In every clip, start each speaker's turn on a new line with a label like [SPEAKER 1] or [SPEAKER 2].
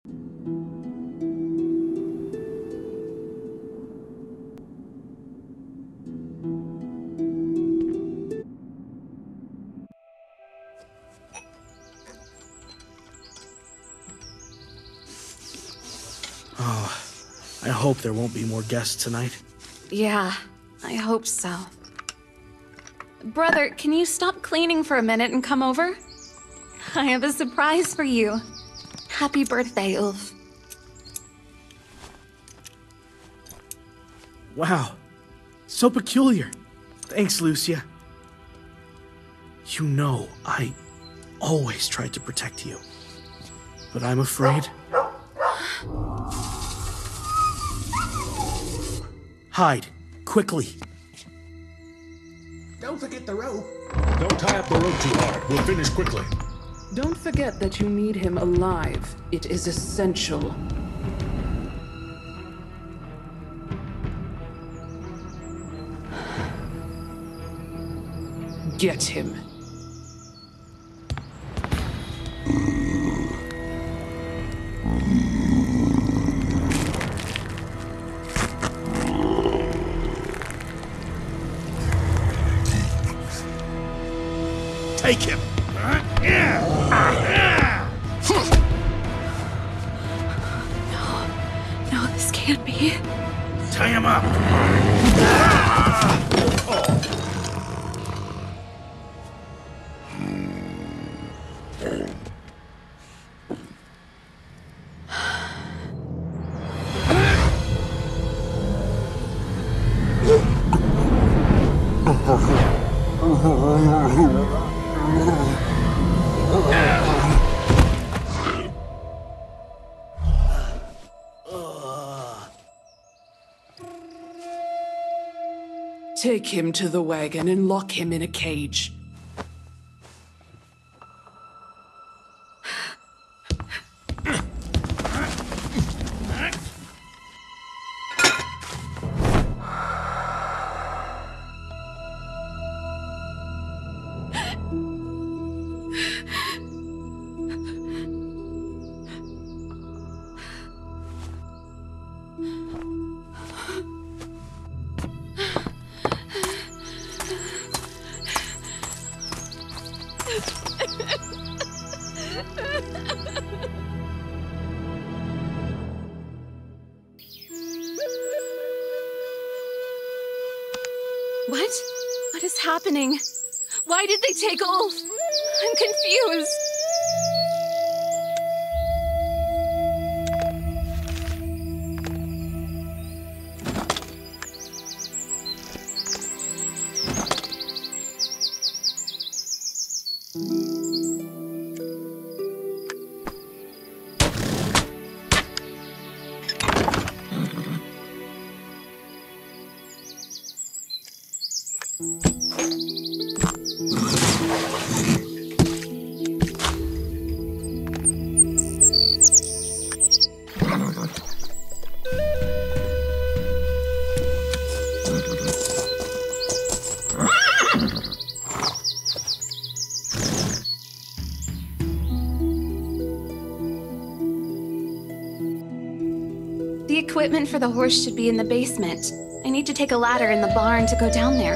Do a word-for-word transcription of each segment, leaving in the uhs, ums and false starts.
[SPEAKER 1] Oh, I hope there won't be more guests tonight.
[SPEAKER 2] Yeah, I hope so. Brother, can you stop cleaning for a minute and come over? I have a surprise for you. Happy birthday, Ulf.
[SPEAKER 1] Wow, so peculiar. Thanks, Lucia. You know, I always tried to protect you. But I'm afraid... Hide, quickly.
[SPEAKER 3] Don't forget the rope.
[SPEAKER 4] Don't tie up the rope too hard. We'll finish quickly.
[SPEAKER 5] Don't forget that you need him alive. It is essential. Get him.
[SPEAKER 4] Take him.
[SPEAKER 2] No, no, this can't be.
[SPEAKER 4] Tie him up.
[SPEAKER 5] Take him to the wagon and lock him in a cage.
[SPEAKER 2] What? What is happening? Why did they take Ulf? I'm confused. The equipment for the horse should be in the basement. I need to take a ladder in the barn to go down there.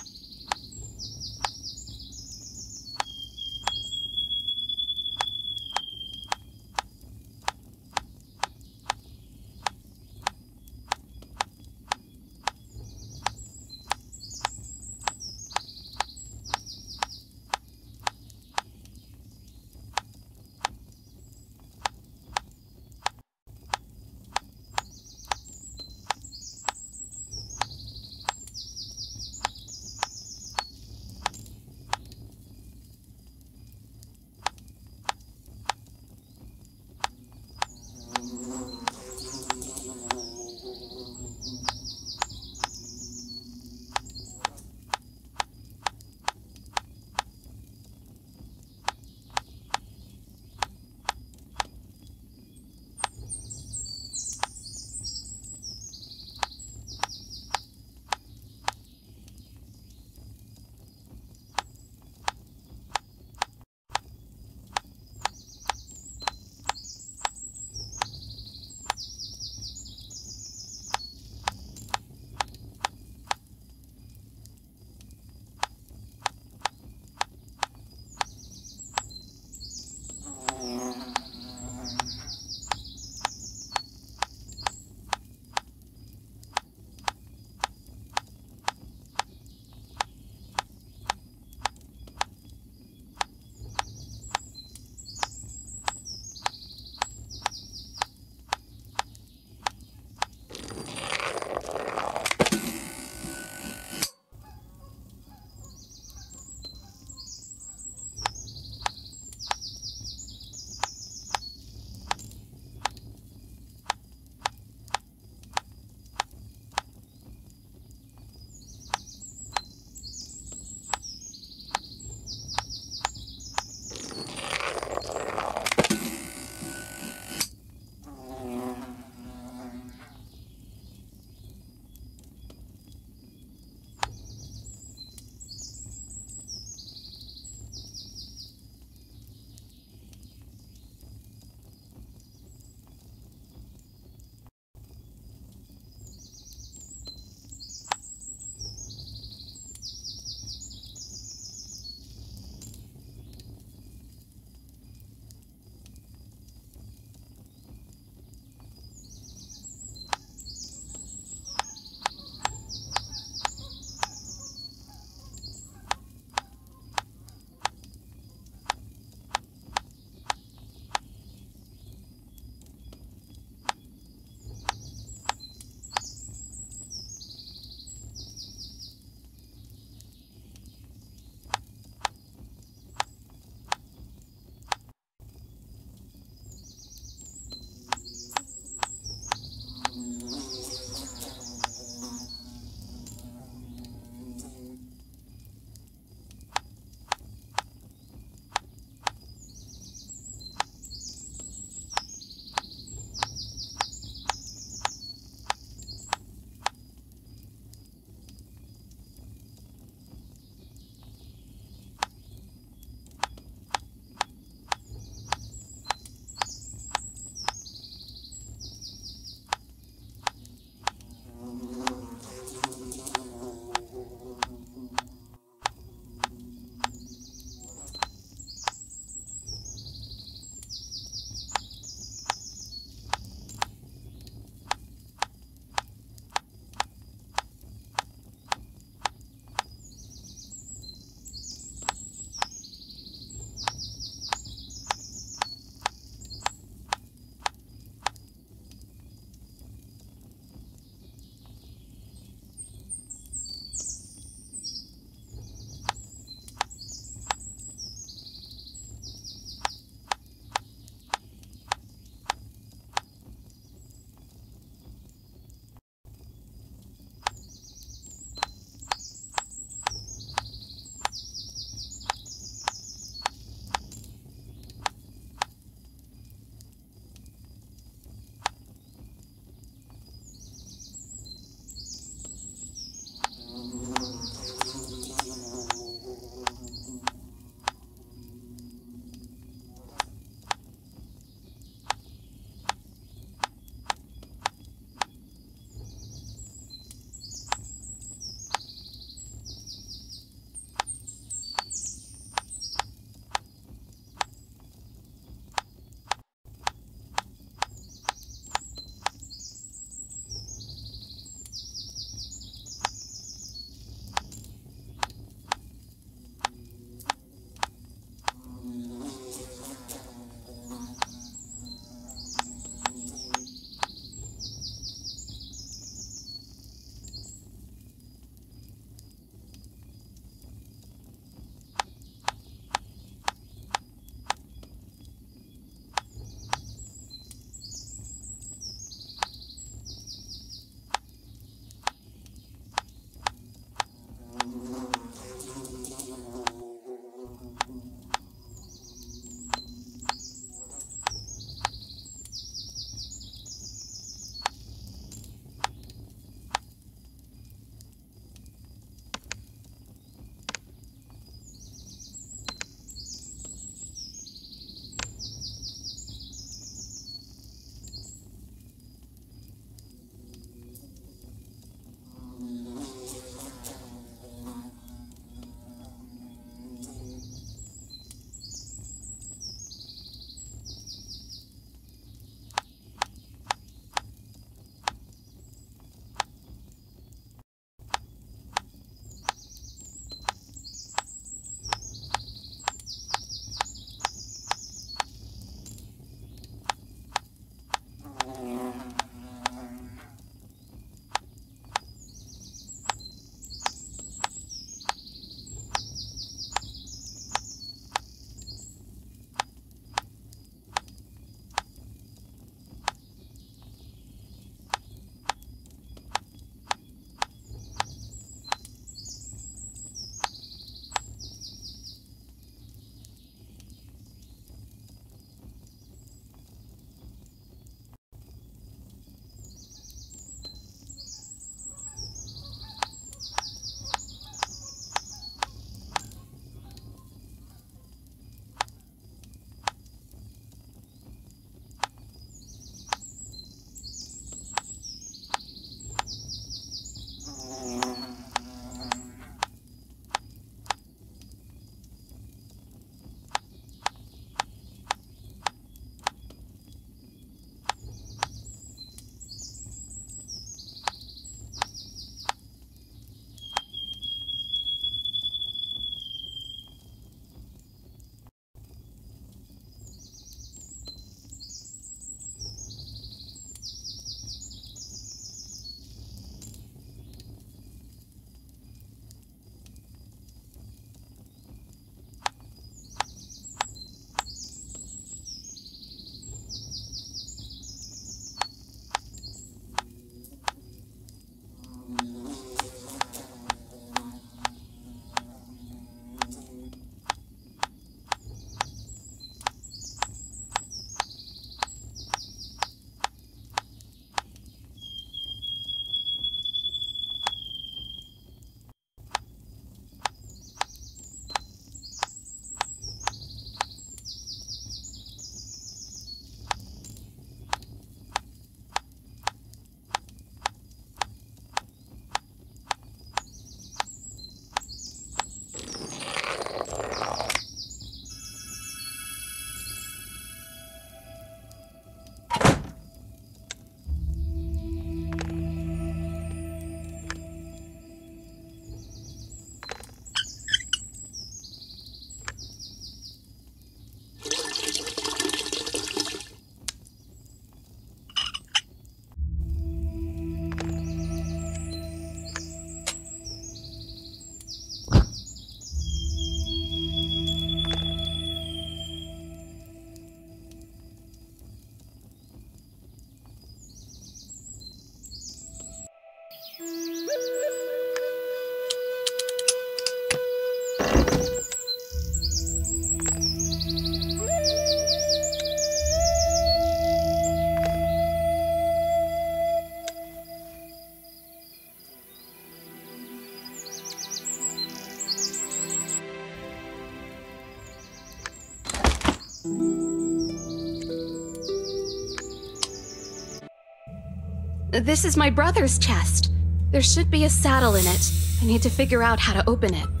[SPEAKER 2] This is my brother's chest. There should be a saddle in it. I need to figure out how to open it.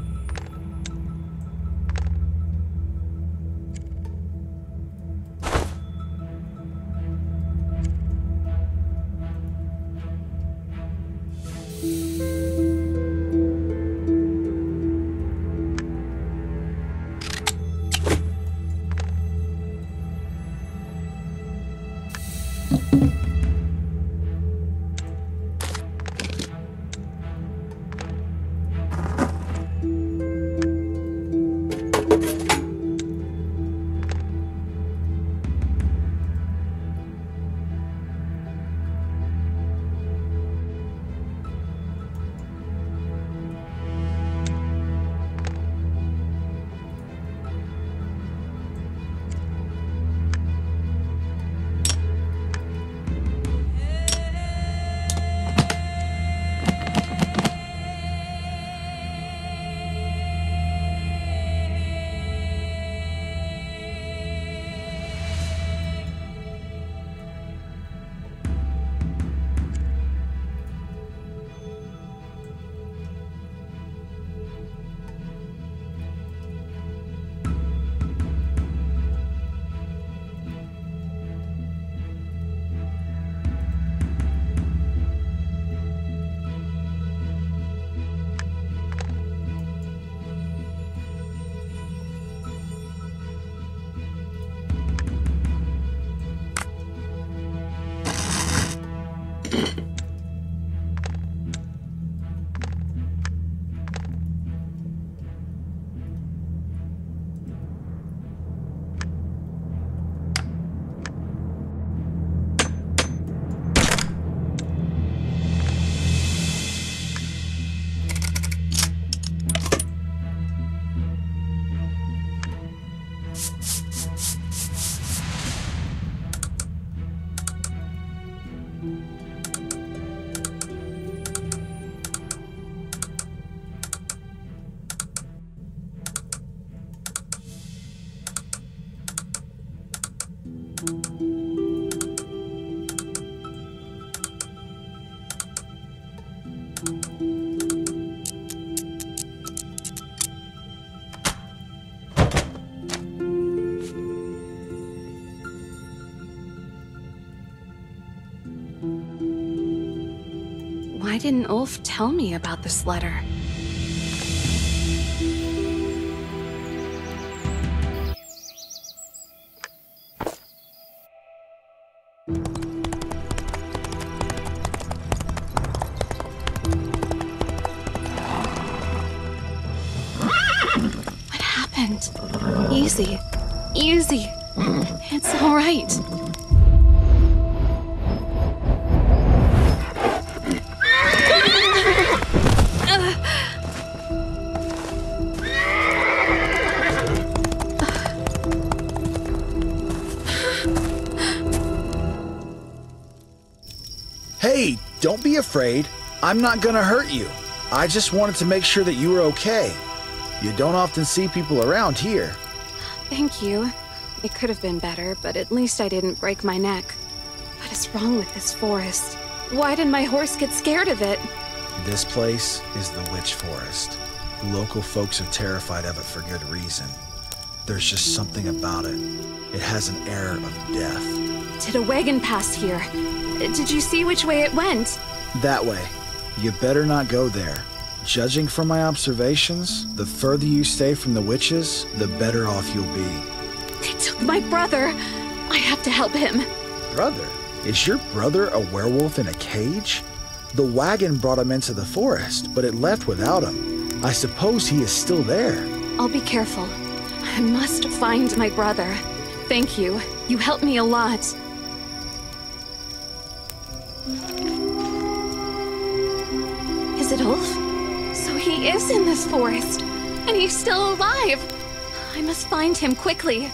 [SPEAKER 2] Why didn't Ulf tell me about this letter? What happened? Easy. Easy. It's all right.
[SPEAKER 3] Hey, don't be afraid. I'm not gonna hurt you. I just wanted to make sure that you were okay. You don't often see people around here.
[SPEAKER 2] Thank you. It could have been better, but at least I didn't break my neck. What is wrong with this forest? Why did my horse get scared of it?
[SPEAKER 3] This place is the Witch Forest. Local folks are terrified of it for good reason. There's just something about it. It has an air of death.
[SPEAKER 2] Did a wagon pass here? Did you see which way it went?
[SPEAKER 3] That way. You better not go there. Judging from my observations, the further you stay from the witches, the better off you'll be.
[SPEAKER 2] They took my brother. I have to help him.
[SPEAKER 3] Brother? Is your brother a werewolf in a cage? The wagon brought him into the forest, but it left without him. I suppose he is still there.
[SPEAKER 2] I'll be careful. I must find my brother. Thank you. You helped me a lot. Is it Ulf? So he is in this forest, and he's still alive. I must find him quickly.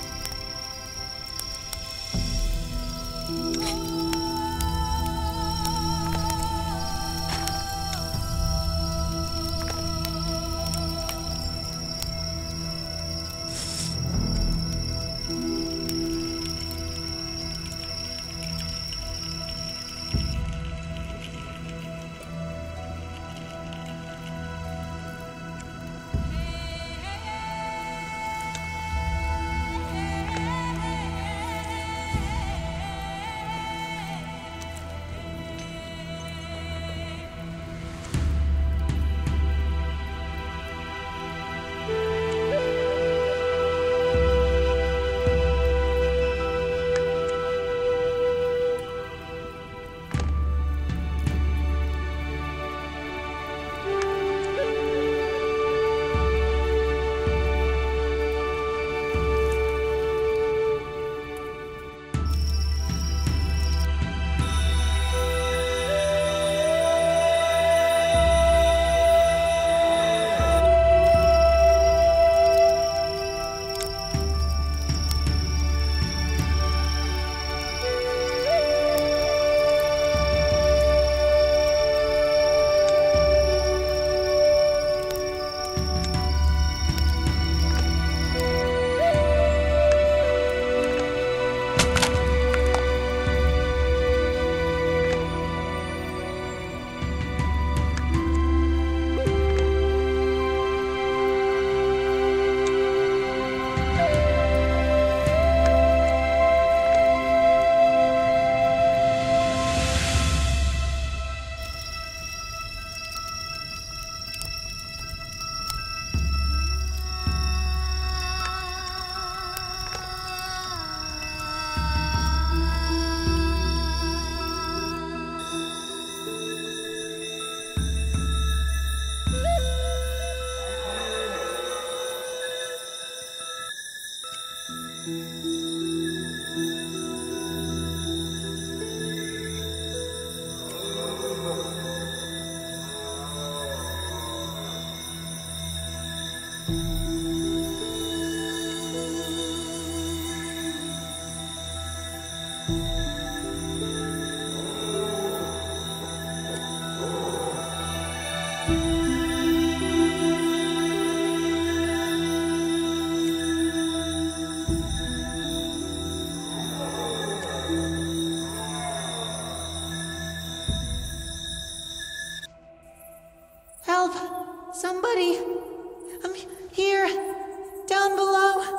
[SPEAKER 6] Help! Somebody! I'm here! Down below!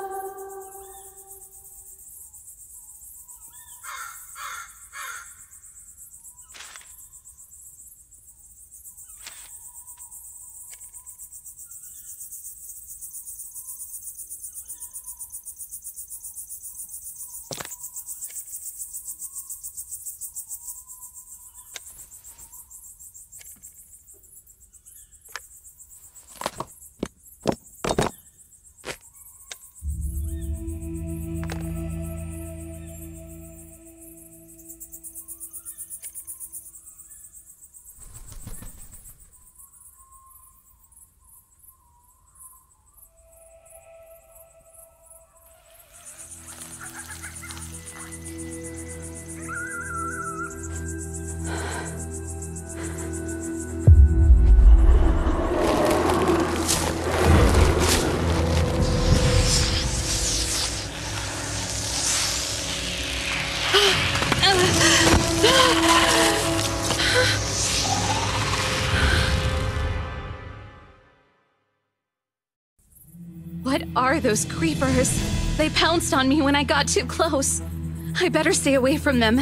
[SPEAKER 2] What are those creepers? They pounced on me when I got too close. I better stay away from them.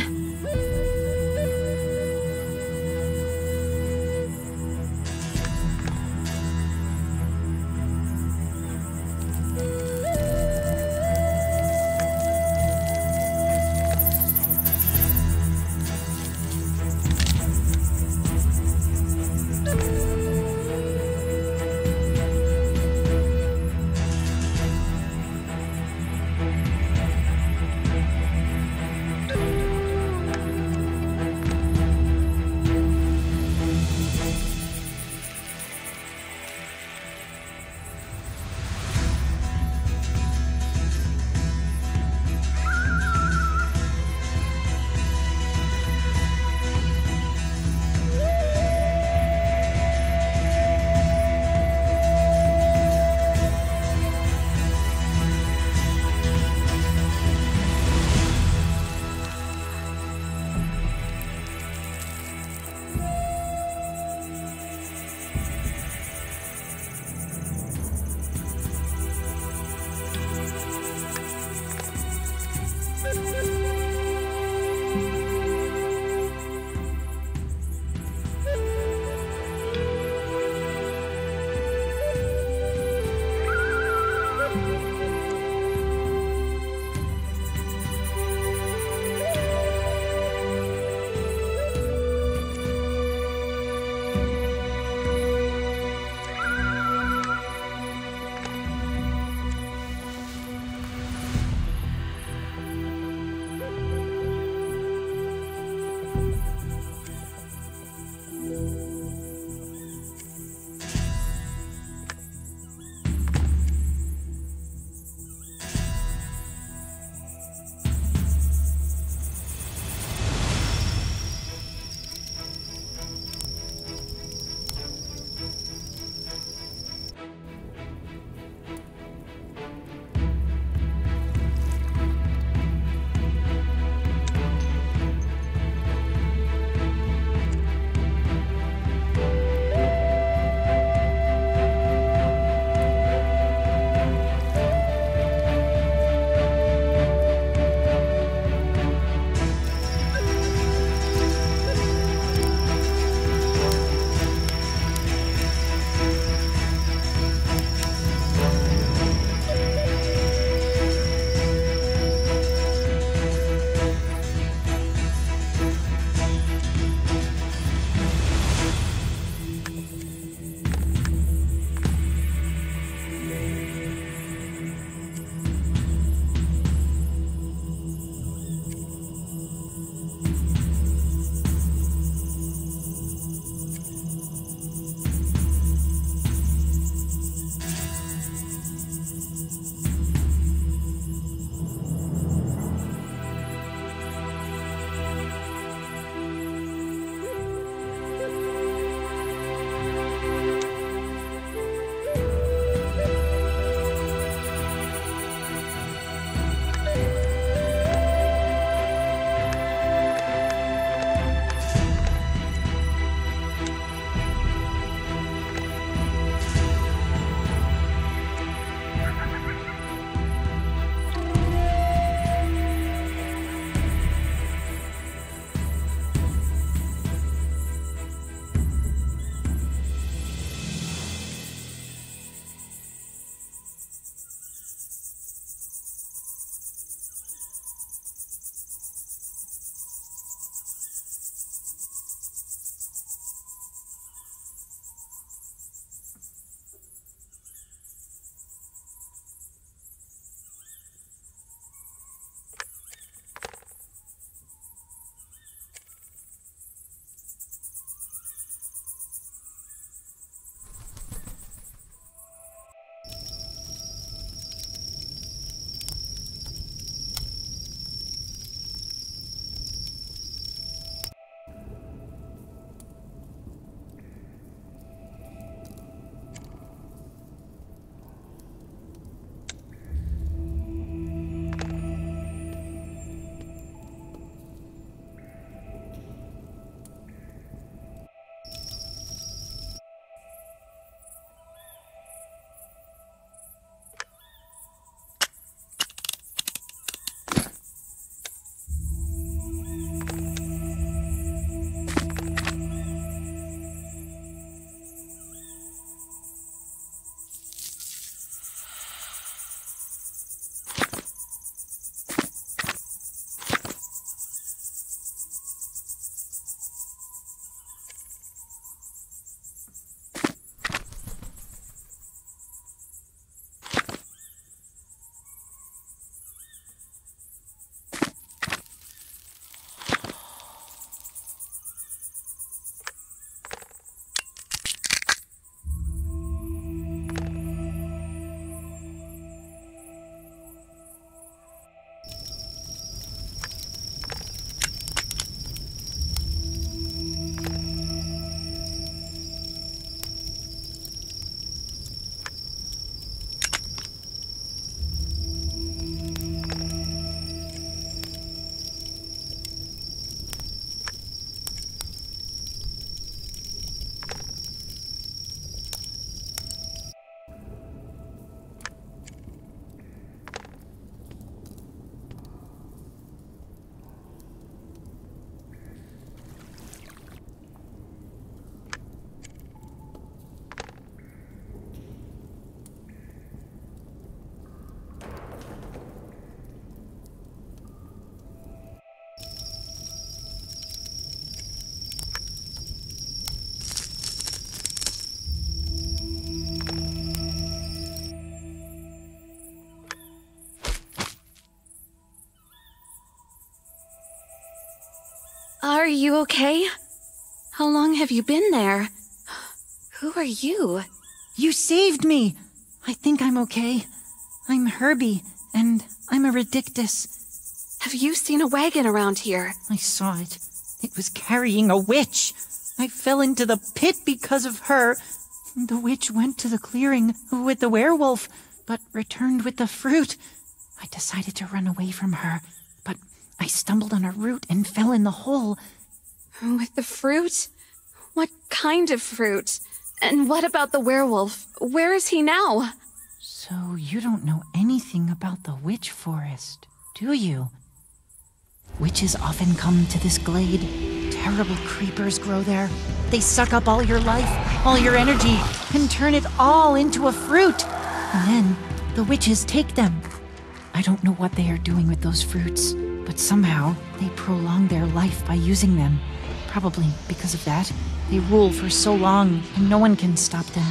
[SPEAKER 2] Are you okay? How long have you been there? Who are you?
[SPEAKER 6] You saved me! I think I'm okay. I'm Herbie, and I'm a Redictus.
[SPEAKER 2] Have you seen a wagon around here?
[SPEAKER 6] I saw it. It was carrying a witch. I fell into the pit because of her. The witch went to the clearing with the werewolf, but returned with the fruit. I decided to run away from her, but I stumbled on a root and fell in the hole.
[SPEAKER 2] With the fruit? What kind of fruit? And what about the werewolf? Where is he now?
[SPEAKER 6] So you don't know anything about the witch forest, do you? Witches often come to this glade. Terrible creepers grow there. They suck up all your life, all your energy, and turn it all into a fruit. And then the witches take them. I don't know what they are doing with those fruits, but somehow they prolong their life by using them. Probably because of that, they rule for so long, and no one can stop them.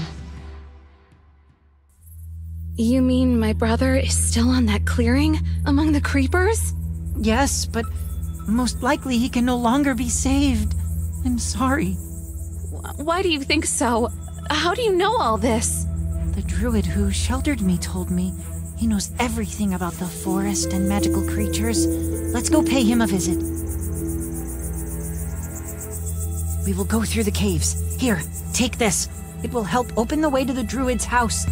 [SPEAKER 2] You mean my brother is still on that clearing among the creepers?
[SPEAKER 6] Yes, but most likely he can no longer be saved. I'm sorry.
[SPEAKER 2] Why do you think so? How do you know all this?
[SPEAKER 6] The druid who sheltered me told me. He knows everything about the forest and magical creatures. Let's go pay him a visit. We will go through the caves. Here, take this. It will help open the way to the druid's house.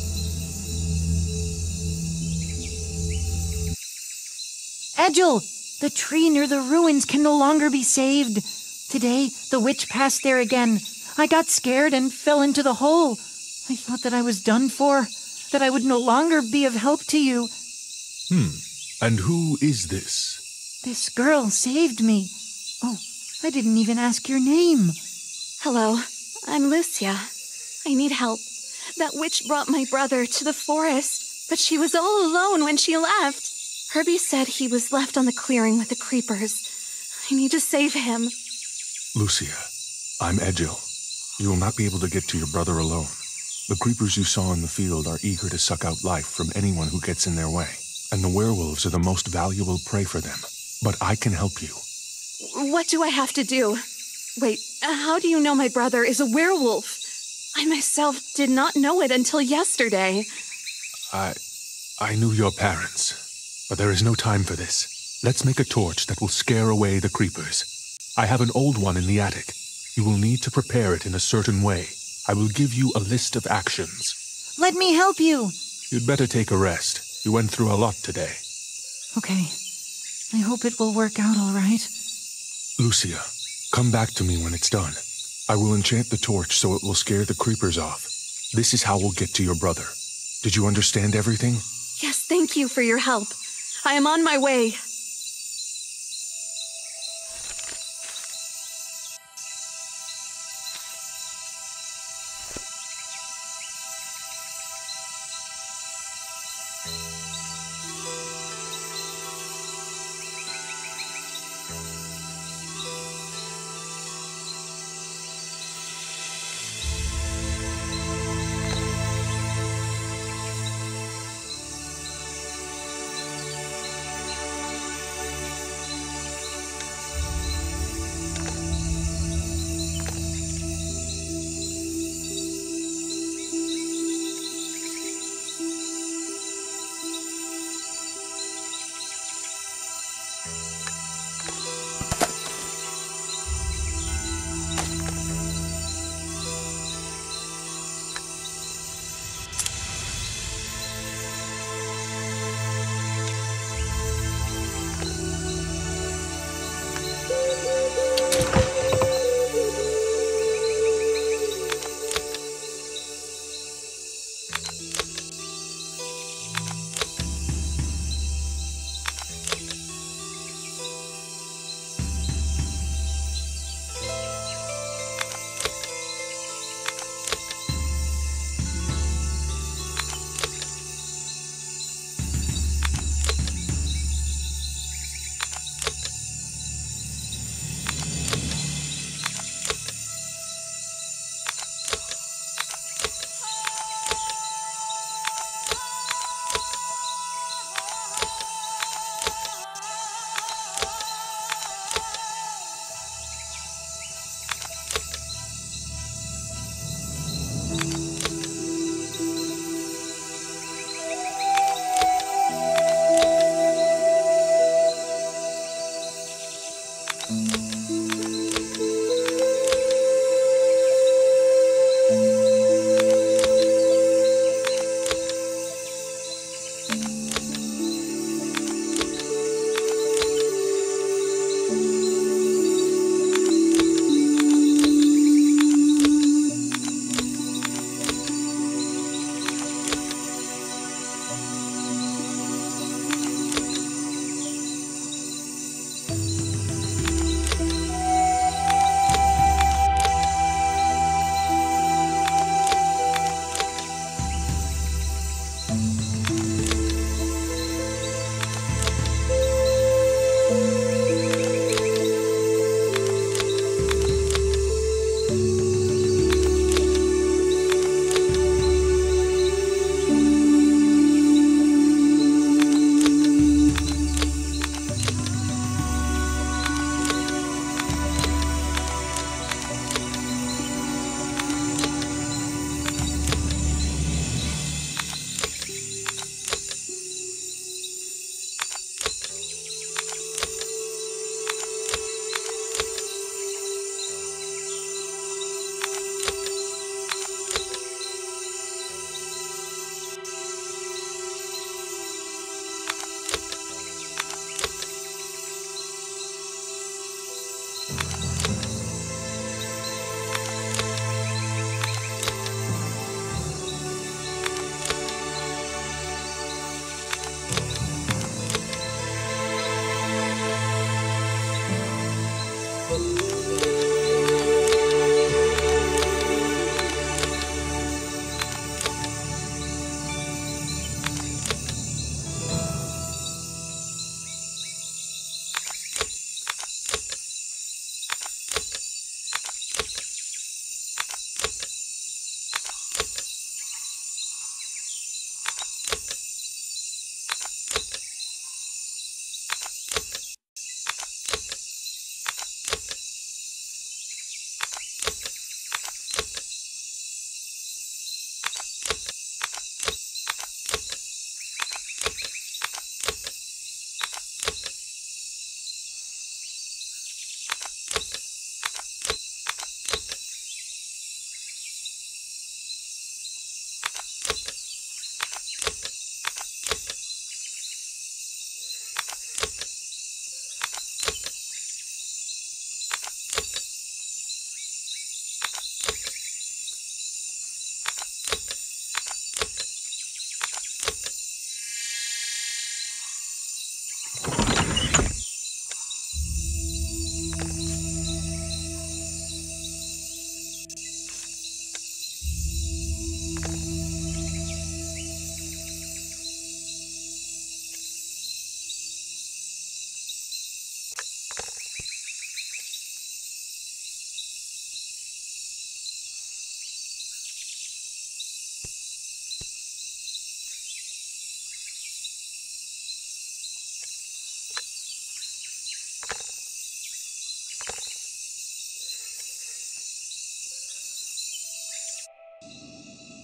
[SPEAKER 6] Edgel! The tree near the ruins can no longer be saved. Today, the witch passed there again. I got scared and fell into the hole. I thought that I was done for, that I would no longer be of help to you.
[SPEAKER 7] Hmm. And who is this?
[SPEAKER 6] This girl saved me. Oh, I didn't even ask your name.
[SPEAKER 2] Hello, I'm Lucia. I need help. That witch brought my brother to the forest, but she was all alone when she left. Herbie said he was left on the clearing with the creepers. I need to save him.
[SPEAKER 7] Lucia, I'm Edgil. You will not be able to get to your brother alone. The creepers you saw in the field are eager to suck out life from anyone who gets in their way, and the werewolves are the most valuable prey for them. But I can help you.
[SPEAKER 2] What do I have to do? Wait, how do you know my brother is a werewolf? I myself did not know it until yesterday.
[SPEAKER 7] I... I knew your parents, but there is no time for this. Let's make a torch that will scare away the creepers. I have an old one in the attic. You will need to prepare it in a certain way. I will give you a list of actions.
[SPEAKER 6] Let me help you.
[SPEAKER 7] You'd better take a rest. You went through a lot today.
[SPEAKER 6] Okay. I hope it will work out all right.
[SPEAKER 7] Lucia, come back to me when it's done. I will enchant the torch so it will scare the creepers off. This is how we'll get to your brother. Did you understand everything?
[SPEAKER 2] Yes, thank you for your help. I am on my way.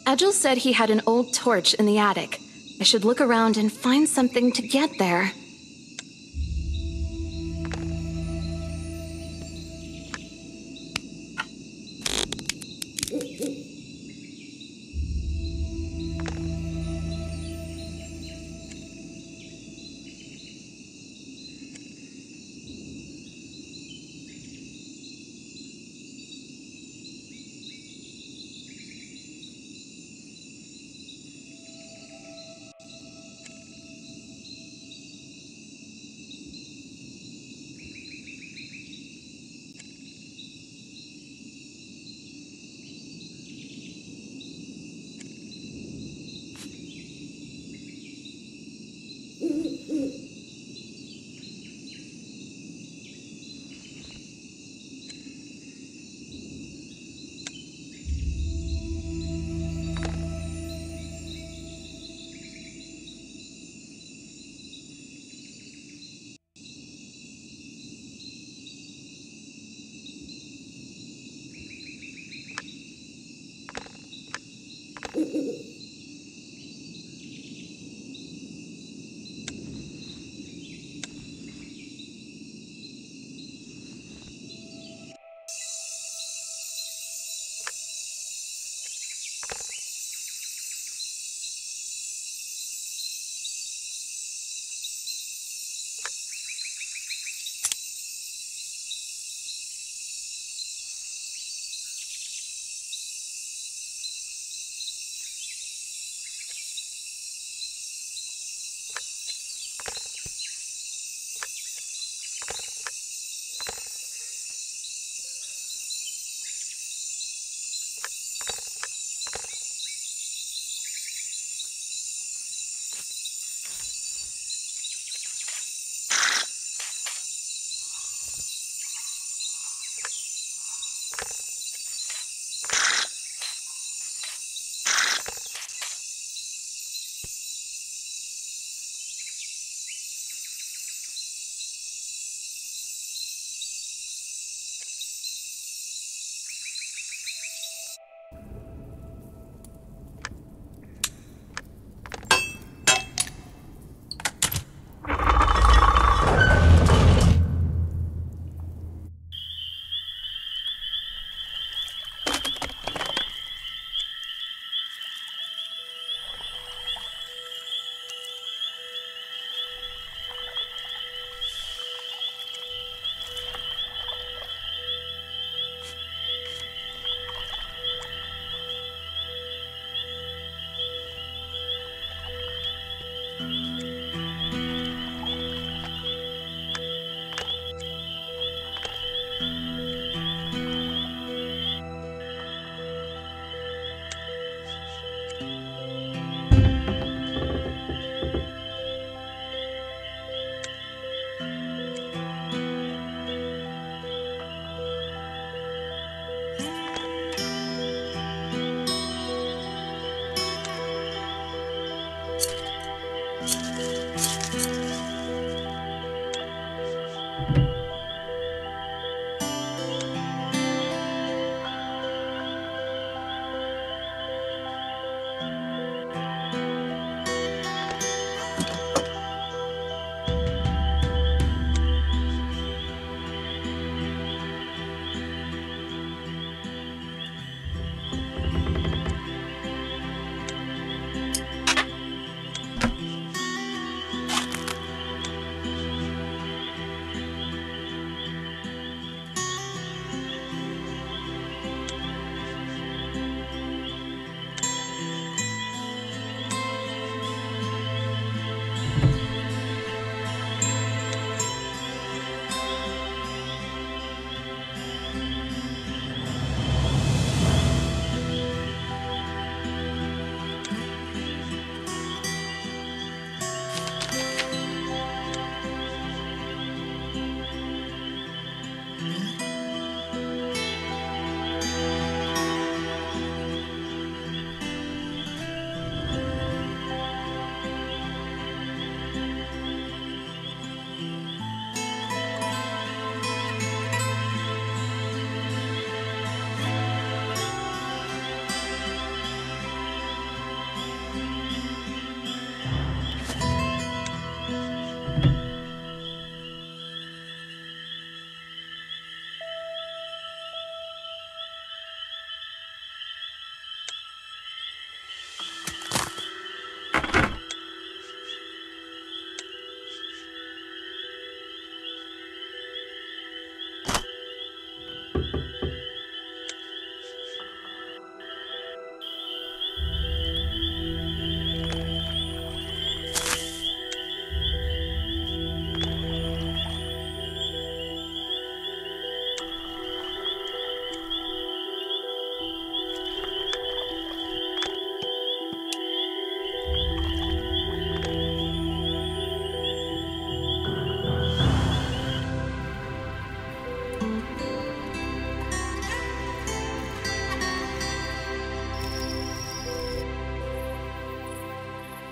[SPEAKER 2] Edgel said he had an old torch in the attic. I should look around and find something to get there.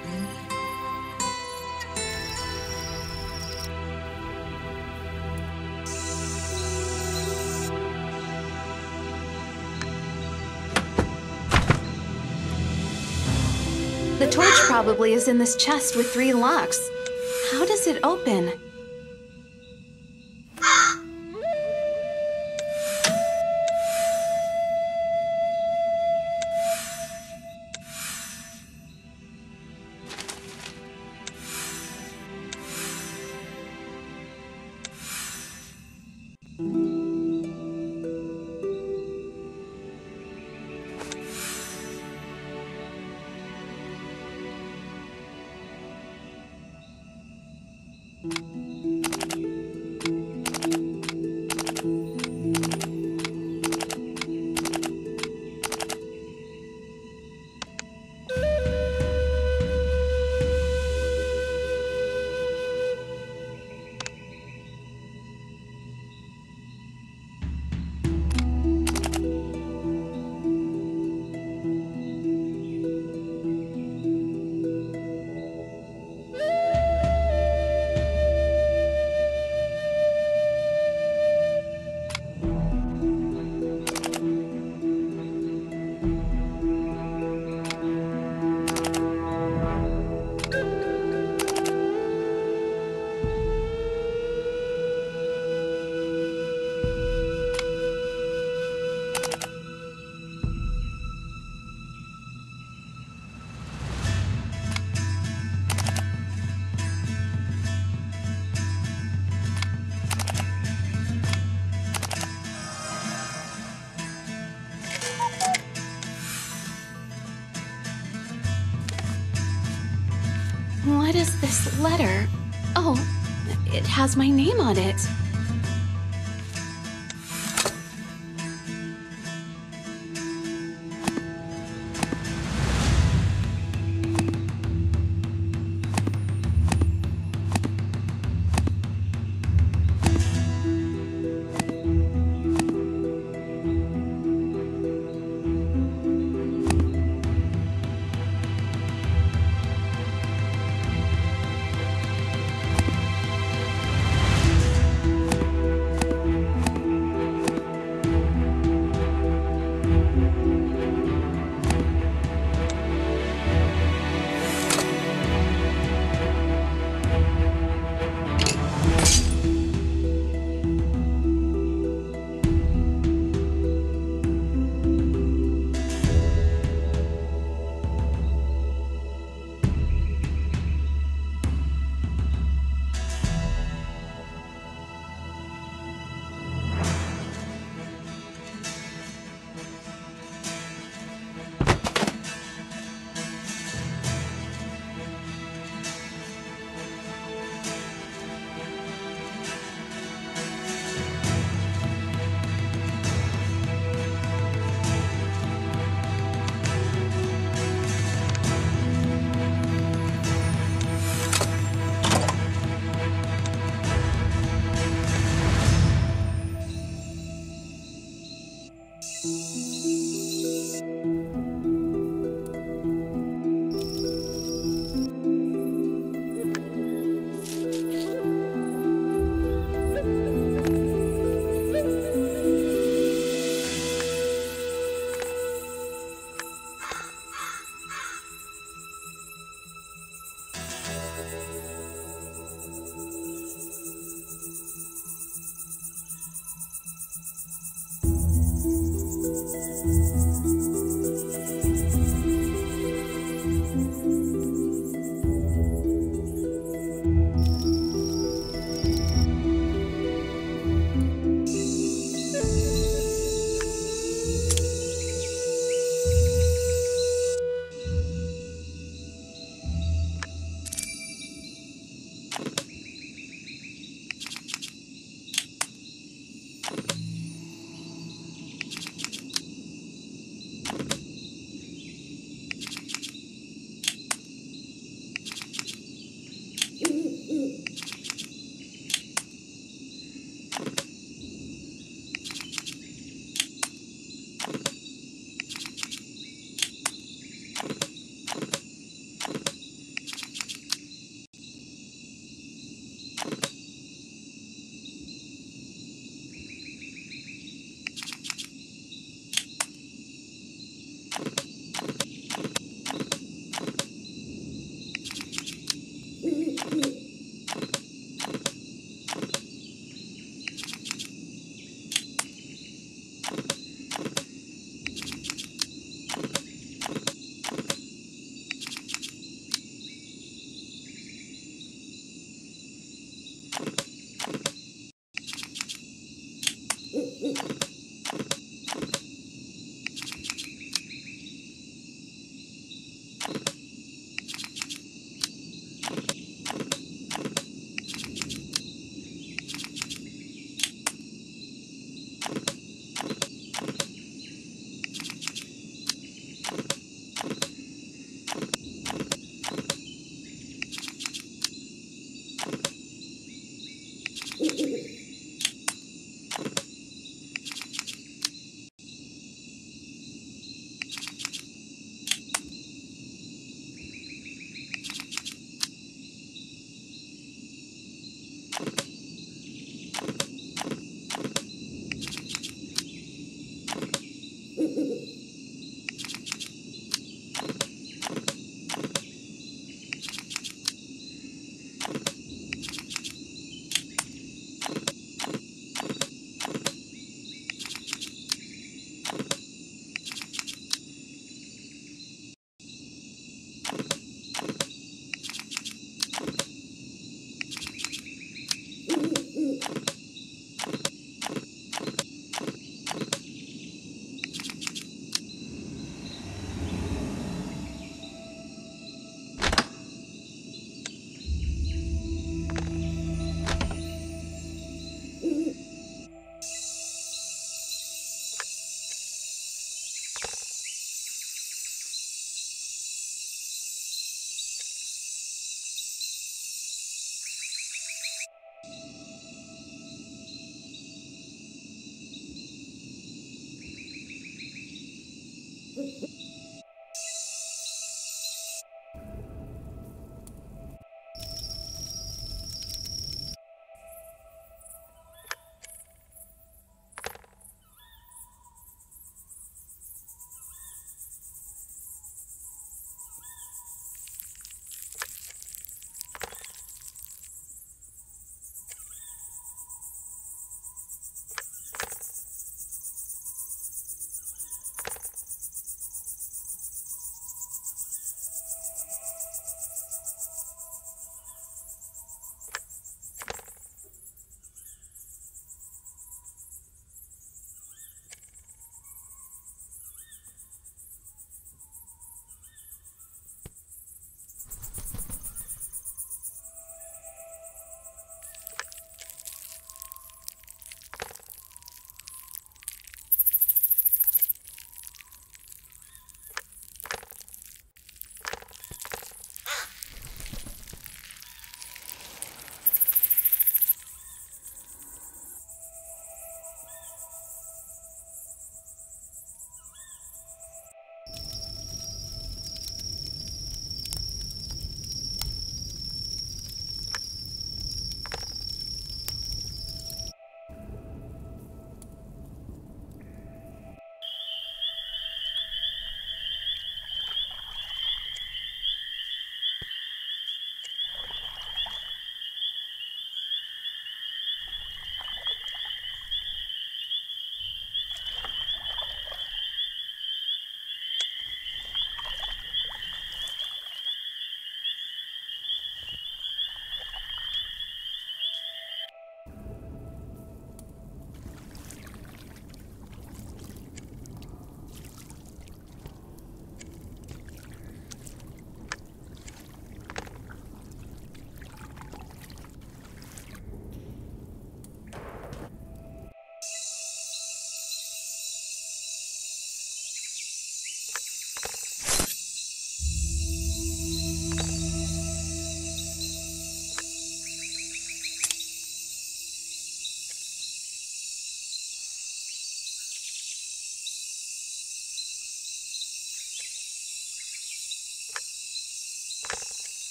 [SPEAKER 2] The torch probably is in this chest with three locks. How does it open? What is this letter? Oh, it has my name on it.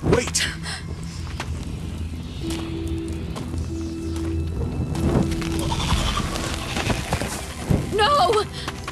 [SPEAKER 4] Wait!
[SPEAKER 2] No!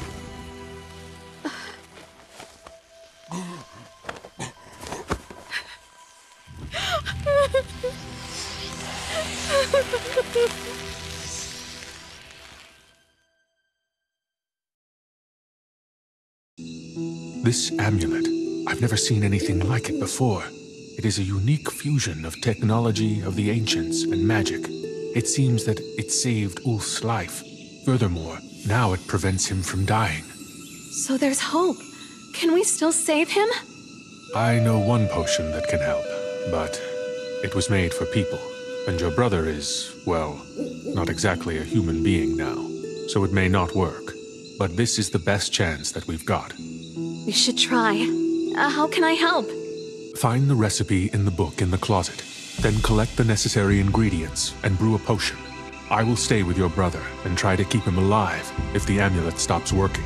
[SPEAKER 7] This amulet, I've never seen anything like it before. It is a unique fusion of technology of the ancients and magic. It seems that it saved Ulf's life. Furthermore, now it prevents him from dying.
[SPEAKER 2] So there's hope. Can we still save him?
[SPEAKER 7] I know one potion that can help, but it was made for people. And your brother is, well, not exactly a human being now, so it may not work. But this is the best chance that we've got.
[SPEAKER 2] We should try. Uh, how can I help?
[SPEAKER 7] Find the recipe in the book in the closet. Then collect the necessary ingredients and brew a potion. I will stay with your brother and try to keep him alive if the amulet stops working.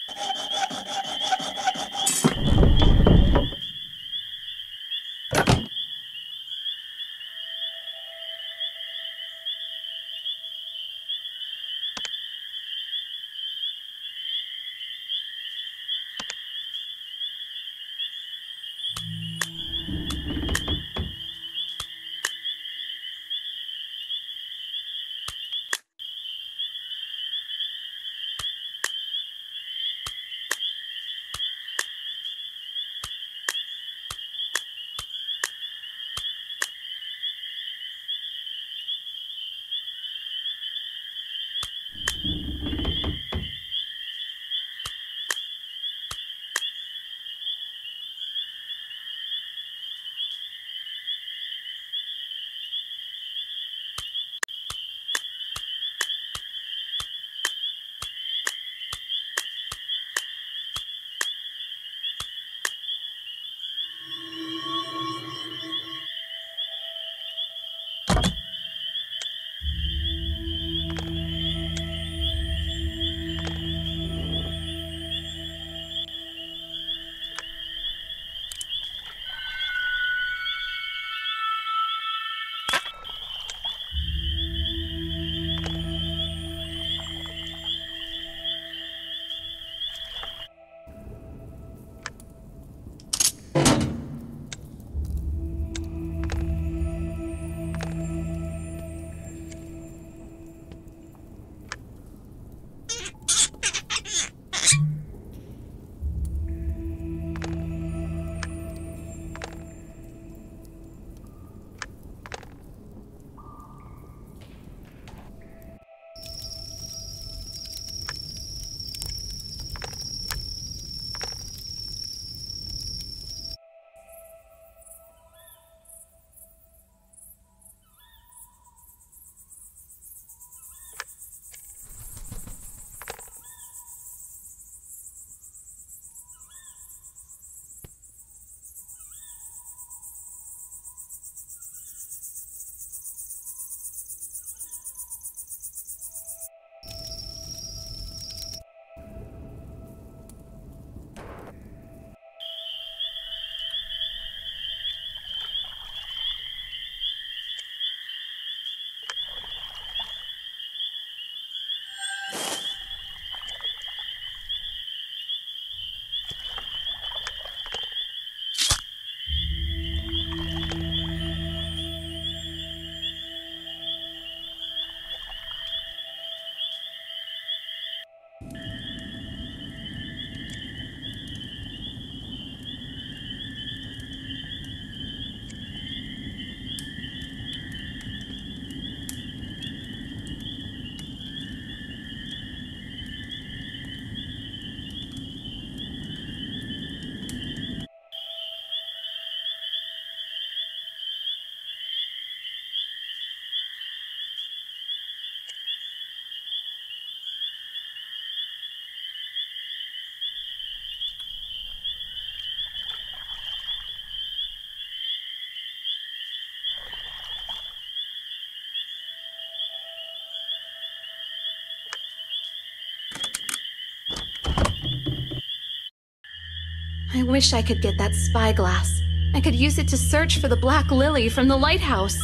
[SPEAKER 2] I wish I could get that spyglass. I could use it to search for the Black Lily from the lighthouse.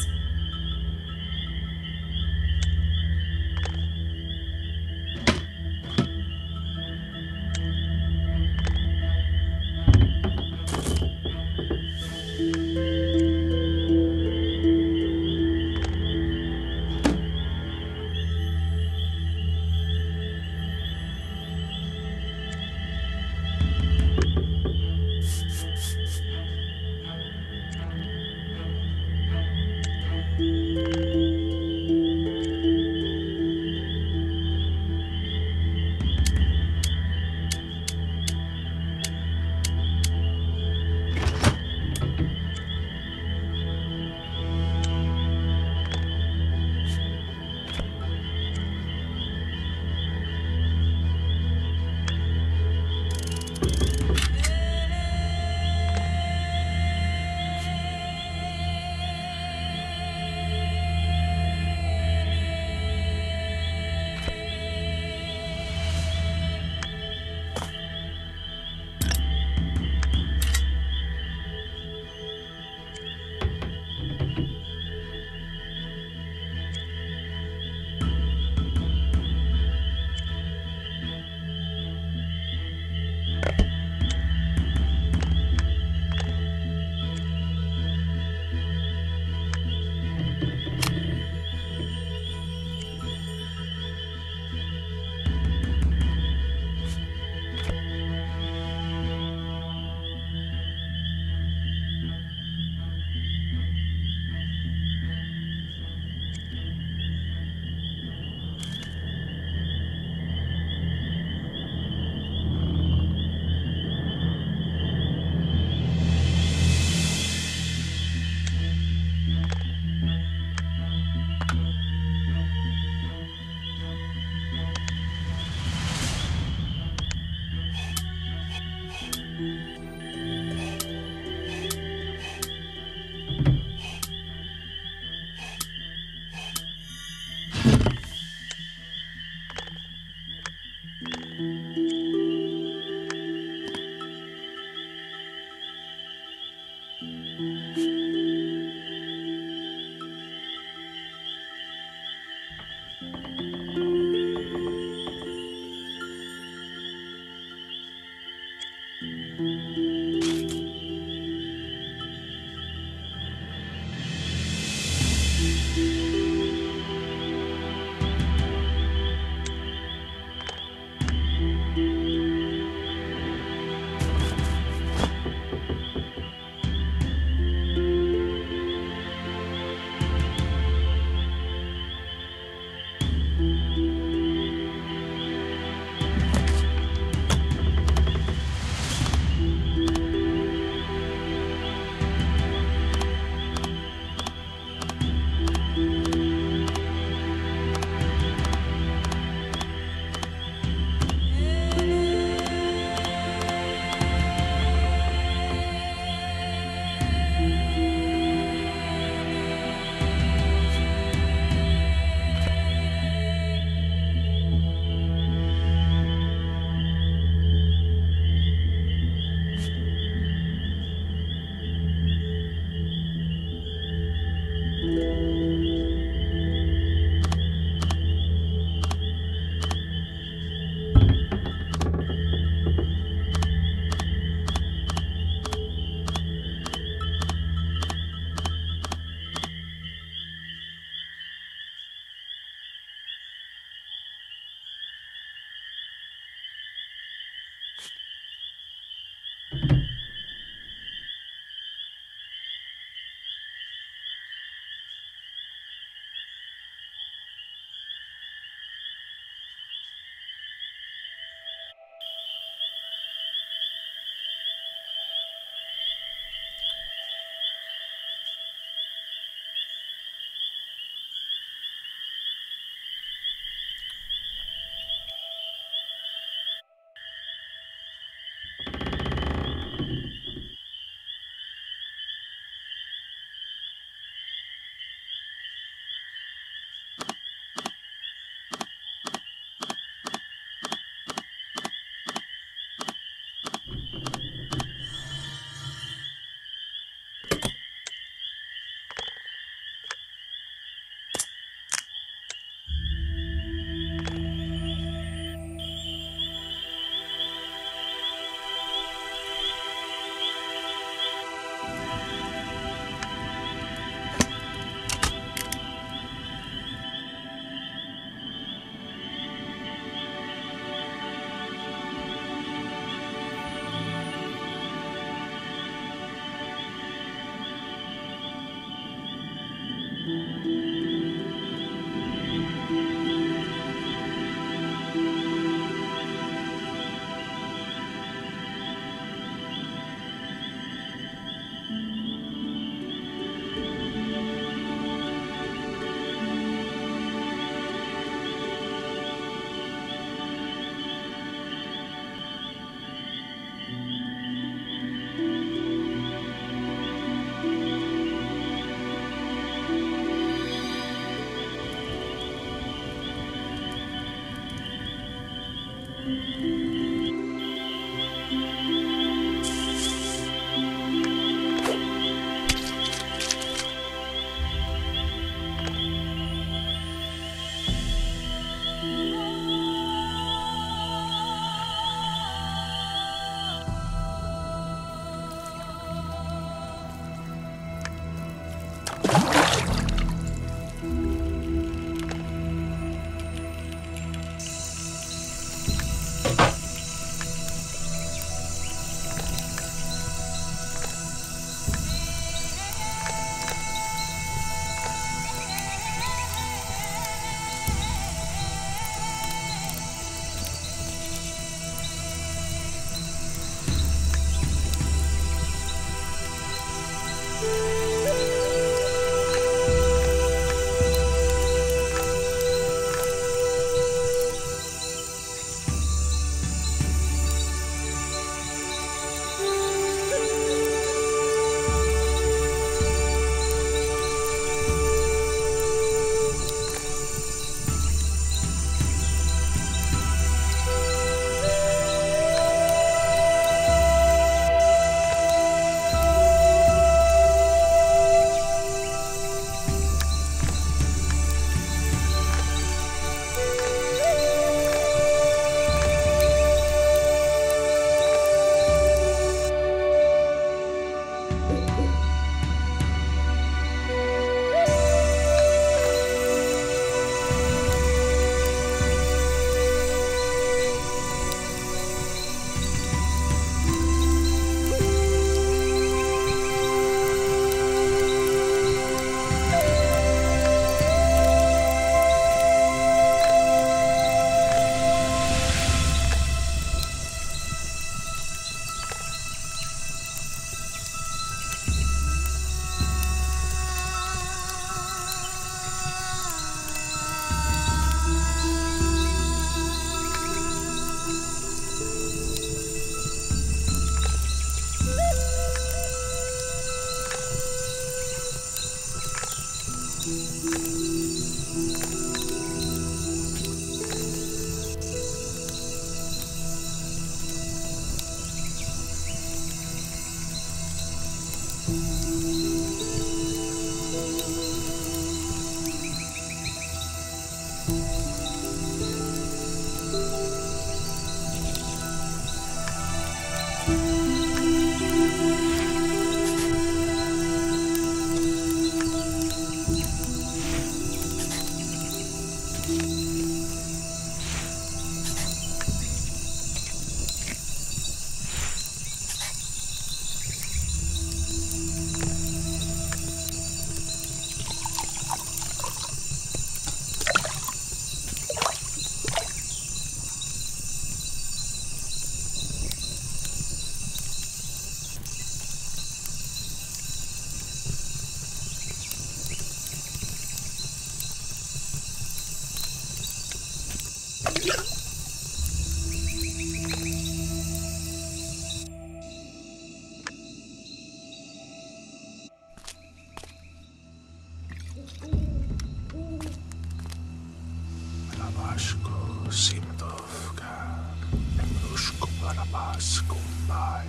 [SPEAKER 7] Paskumbai.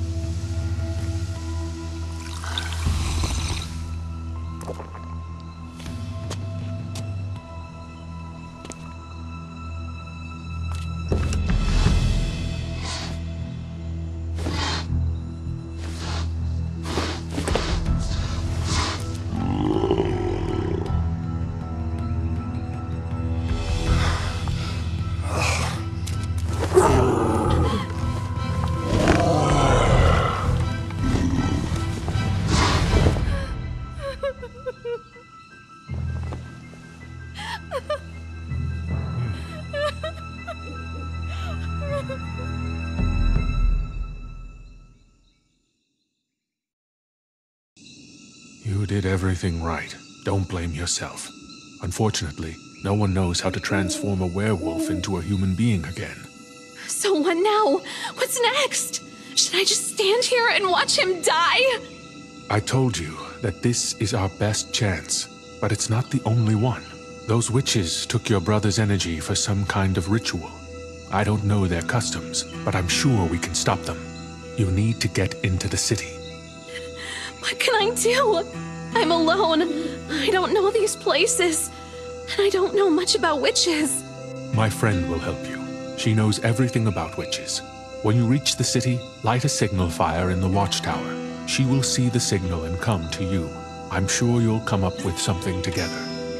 [SPEAKER 7] You did everything right. Don't blame yourself. Unfortunately, no one knows how to transform a werewolf into a human being again.
[SPEAKER 2] So what now? What's next? Should I just stand here and watch him die?
[SPEAKER 7] I told you that this is our best chance, but it's not the only one. Those witches took your brother's energy for some kind of ritual. I don't know their customs, but I'm sure we can stop them. You need to get into the city.
[SPEAKER 2] What can I do? I'm alone. I don't know these places. And I don't know much about witches.
[SPEAKER 7] My friend will help you. She knows everything about witches. When you reach the city, light a signal fire in the watchtower. She will see the signal and come to you. I'm sure you'll come up with something together.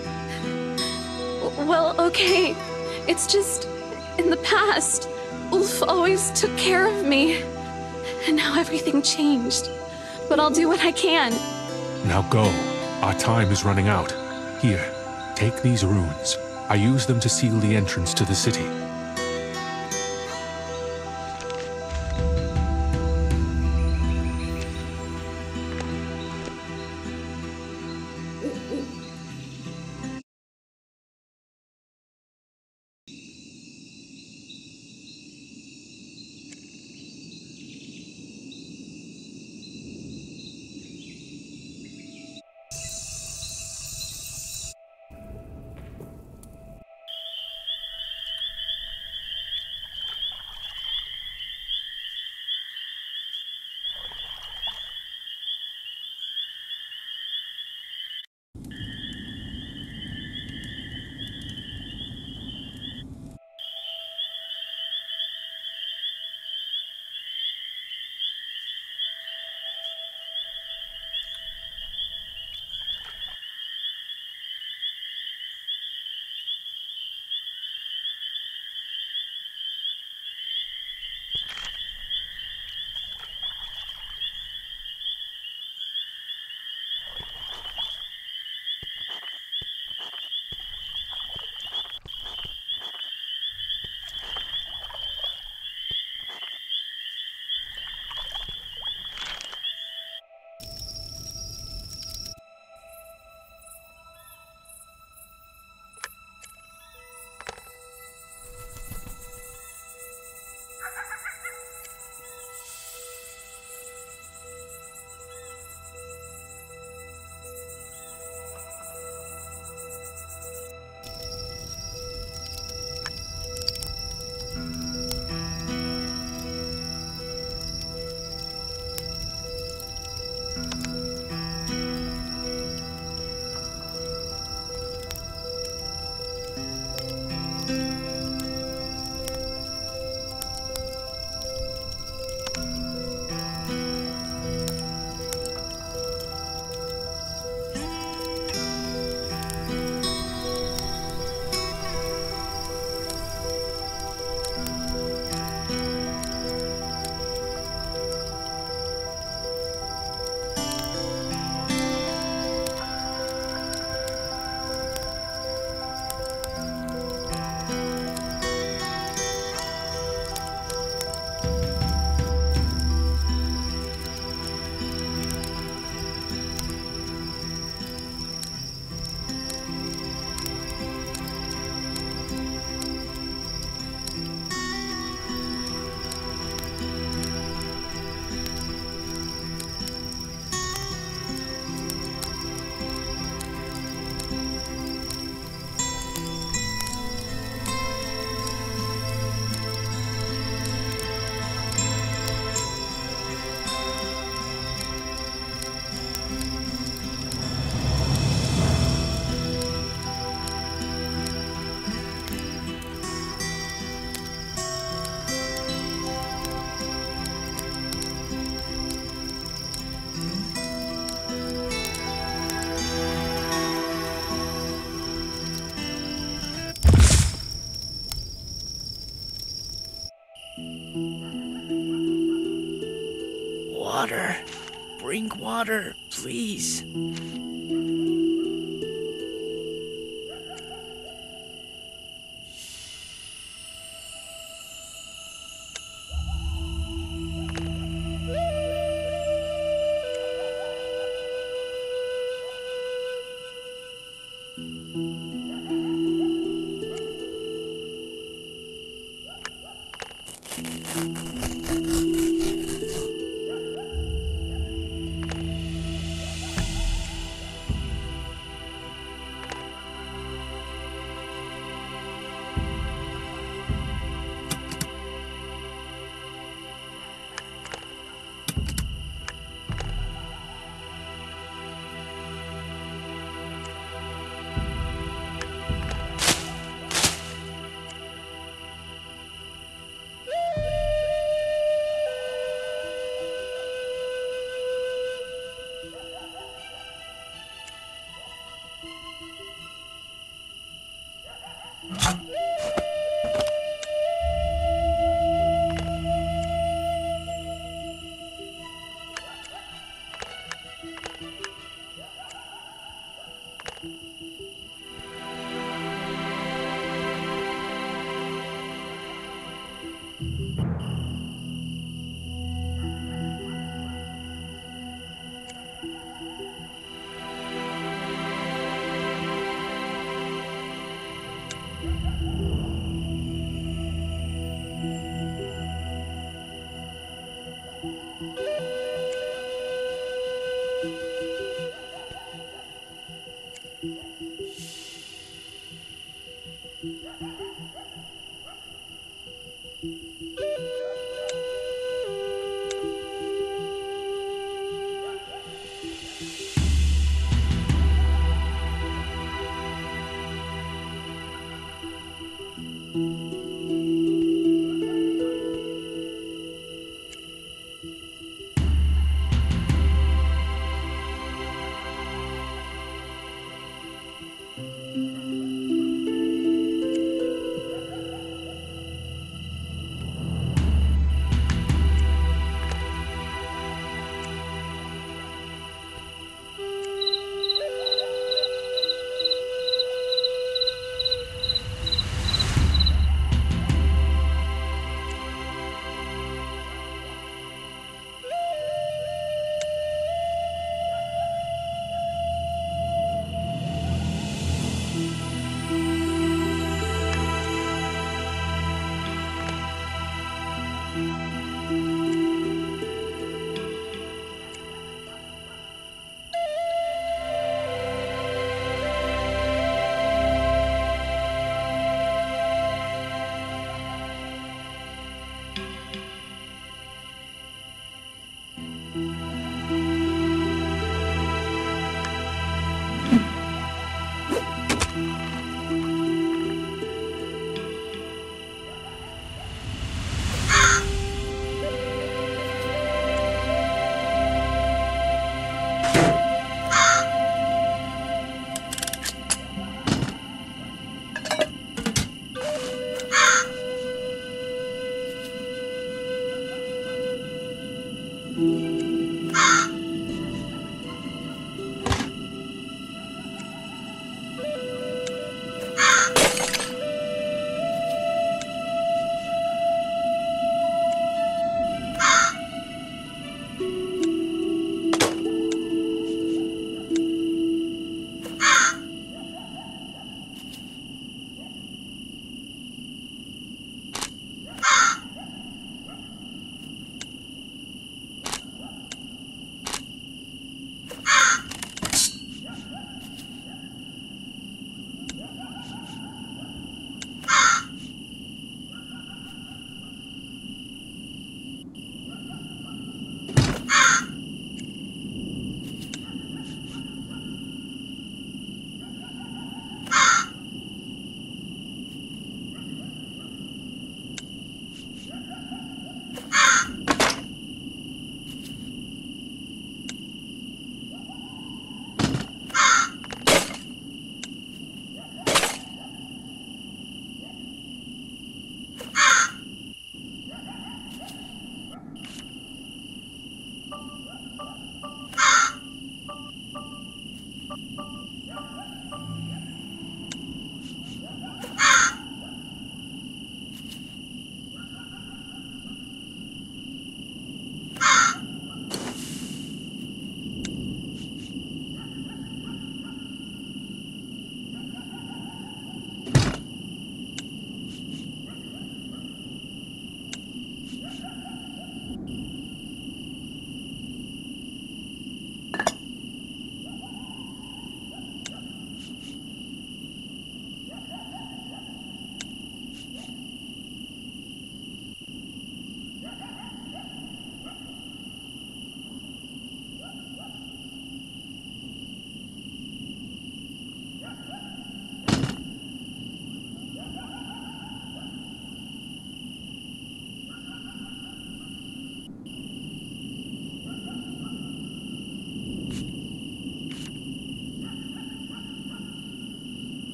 [SPEAKER 2] Well, okay. It's just, in the past, Ulf always took care of me. And now everything changed. But I'll do what I can.
[SPEAKER 7] Now go. Our time is running out. Here, take these runes. I use them to seal the entrance to the city.
[SPEAKER 8] Water. Bring water, please.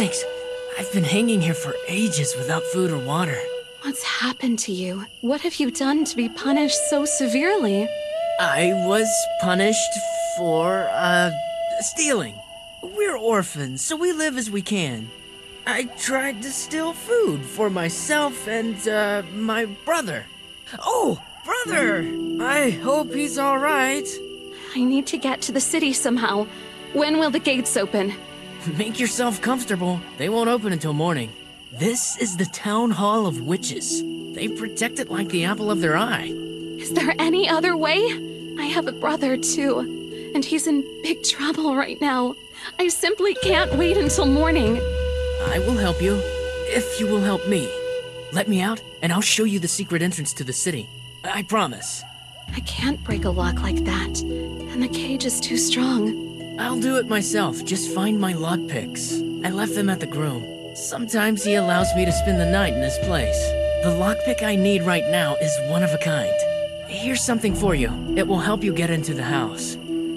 [SPEAKER 8] Thanks. I've been hanging here for ages without food or water.
[SPEAKER 2] What's happened to you? What have you done to be punished so severely?
[SPEAKER 8] I was punished for, uh, stealing. We're orphans, so we live as we can. I tried to steal food for myself and, uh, my brother. Oh, brother! I hope he's alright.
[SPEAKER 2] I need to get to the city somehow. When will the gates open?
[SPEAKER 8] Make yourself comfortable. They won't open until morning. This is the Town Hall of Witches. They protect it like the apple of their eye.
[SPEAKER 2] Is there any other way? I have a brother, too, and he's in big trouble right now. I simply can't wait until morning.
[SPEAKER 8] I will help you, if you will help me. Let me out, and I'll show you the secret entrance to the city. I promise.
[SPEAKER 2] I can't break a lock like that, and the cage is too strong.
[SPEAKER 8] I'll do it myself. Just find my lockpicks. I left them at the Groom. Sometimes he allows me to spend the night in his place. The lockpick I need right now is one of a kind. Here's something for you. It will help you get into the house.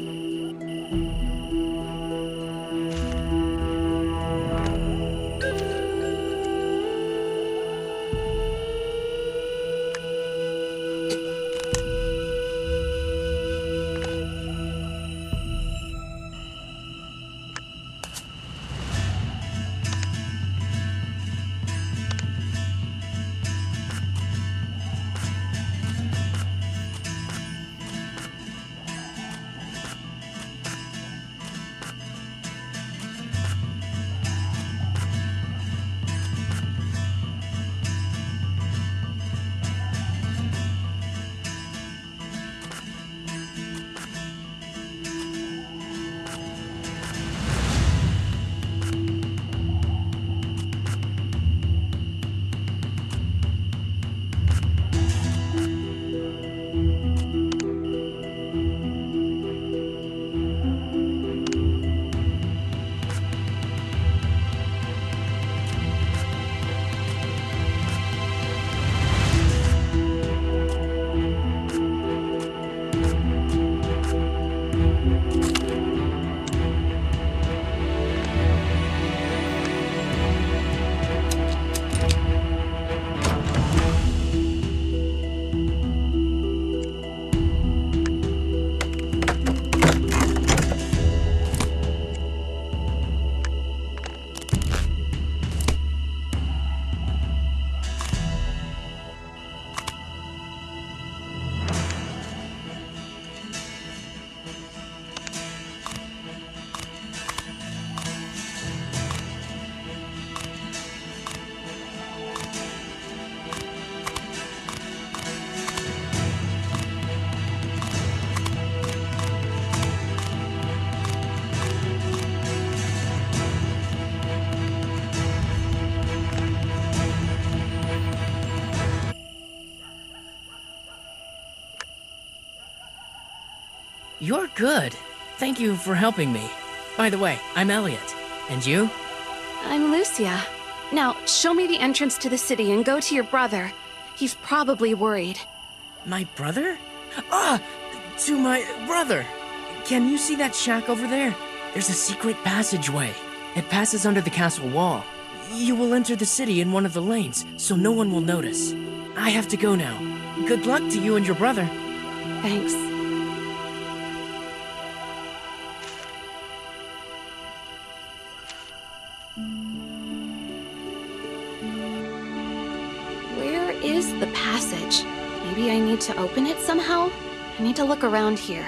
[SPEAKER 8] You're good. Thank you for helping me. By the way, I'm Elliot. And you?
[SPEAKER 2] I'm Lucia. Now, show me the entrance to the city and go to your brother. He's probably worried.
[SPEAKER 8] My brother? Ah! To my brother! Can you see that shack over there? There's a secret passageway. It passes under the castle wall. You will enter the city in one of the lanes, so no one will notice. I have to go now. Good luck to you and your brother.
[SPEAKER 2] Thanks. Where is the passage? Maybe I need to open it somehow? I need to look around here.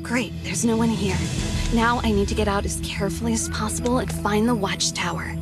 [SPEAKER 2] Great, there's no one here. Now I need to get out as carefully as possible and find the watchtower.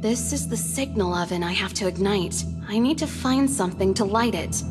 [SPEAKER 2] This is the signal oven I have to ignite. I need to find something to light it.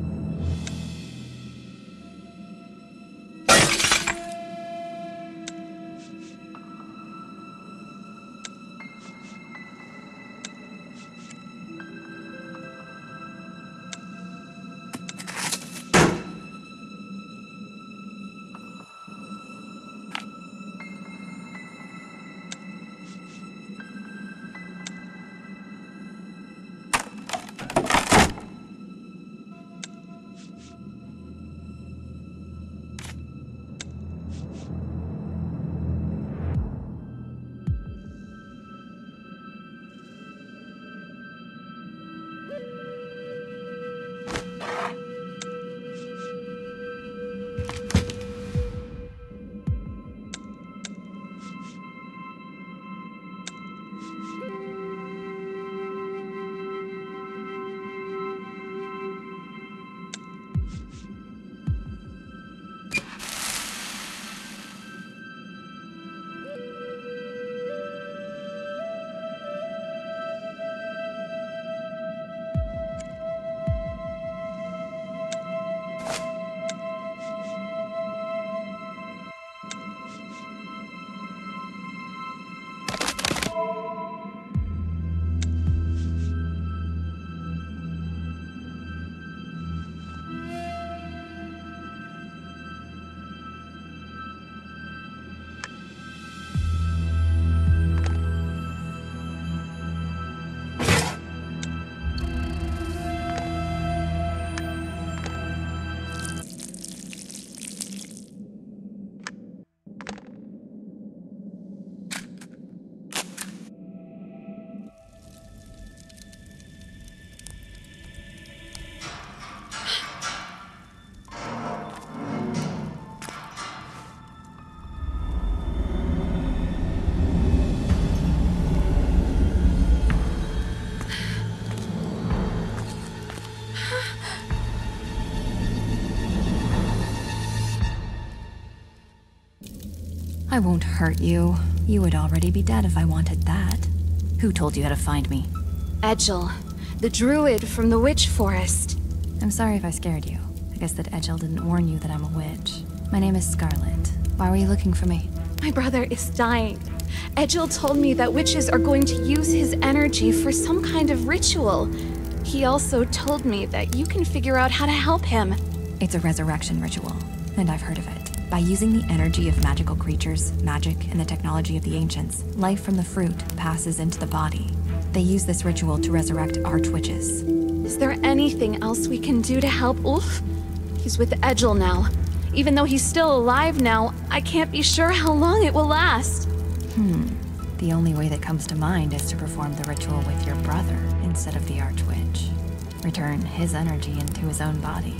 [SPEAKER 9] I won't hurt you. You would already be dead if I wanted that. Who told you how to find me?
[SPEAKER 2] Edgel, the druid from the witch forest.
[SPEAKER 9] I'm sorry if I scared you. I guess that Edgel didn't warn you that I'm a witch. My name is Scarlet. Why were you looking for me?
[SPEAKER 2] My brother is dying. Edgel told me that witches are going to use his energy for some kind of ritual. He also told me that you can figure out how to help him.
[SPEAKER 9] It's a resurrection ritual, and I've heard of it. By using the energy of magical creatures, magic, and the technology of the ancients, life from the fruit passes into the body. They use this ritual to resurrect arch-witches.
[SPEAKER 2] Is there anything else we can do to help Ulf? He's with Edgel now. Even though he's still alive now, I can't be sure how long it will last.
[SPEAKER 9] Hmm. The only way that comes to mind is to perform the ritual with your brother instead of the arch-witch. Return his energy into his own body.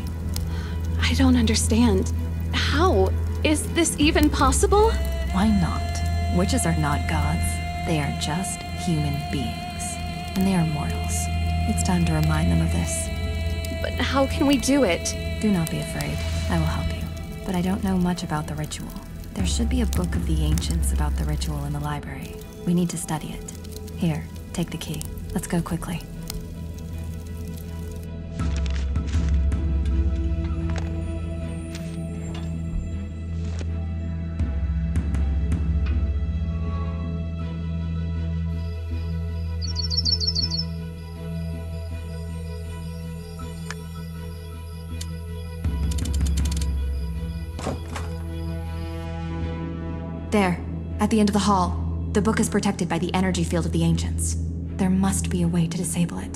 [SPEAKER 2] I don't understand. How? Is this even possible?
[SPEAKER 9] Why not? Witches are not gods. They are just human beings. And they are mortals. It's time to remind them of this.
[SPEAKER 2] But how can we do it?
[SPEAKER 9] Do not be afraid. I will help you. But I don't know much about the ritual. There should be a book of the ancients about the ritual in the library. We need to study it. Here, take the key. Let's go quickly. There, at the end of the hall. The book is protected by the energy field of the ancients. There must be a way to disable it.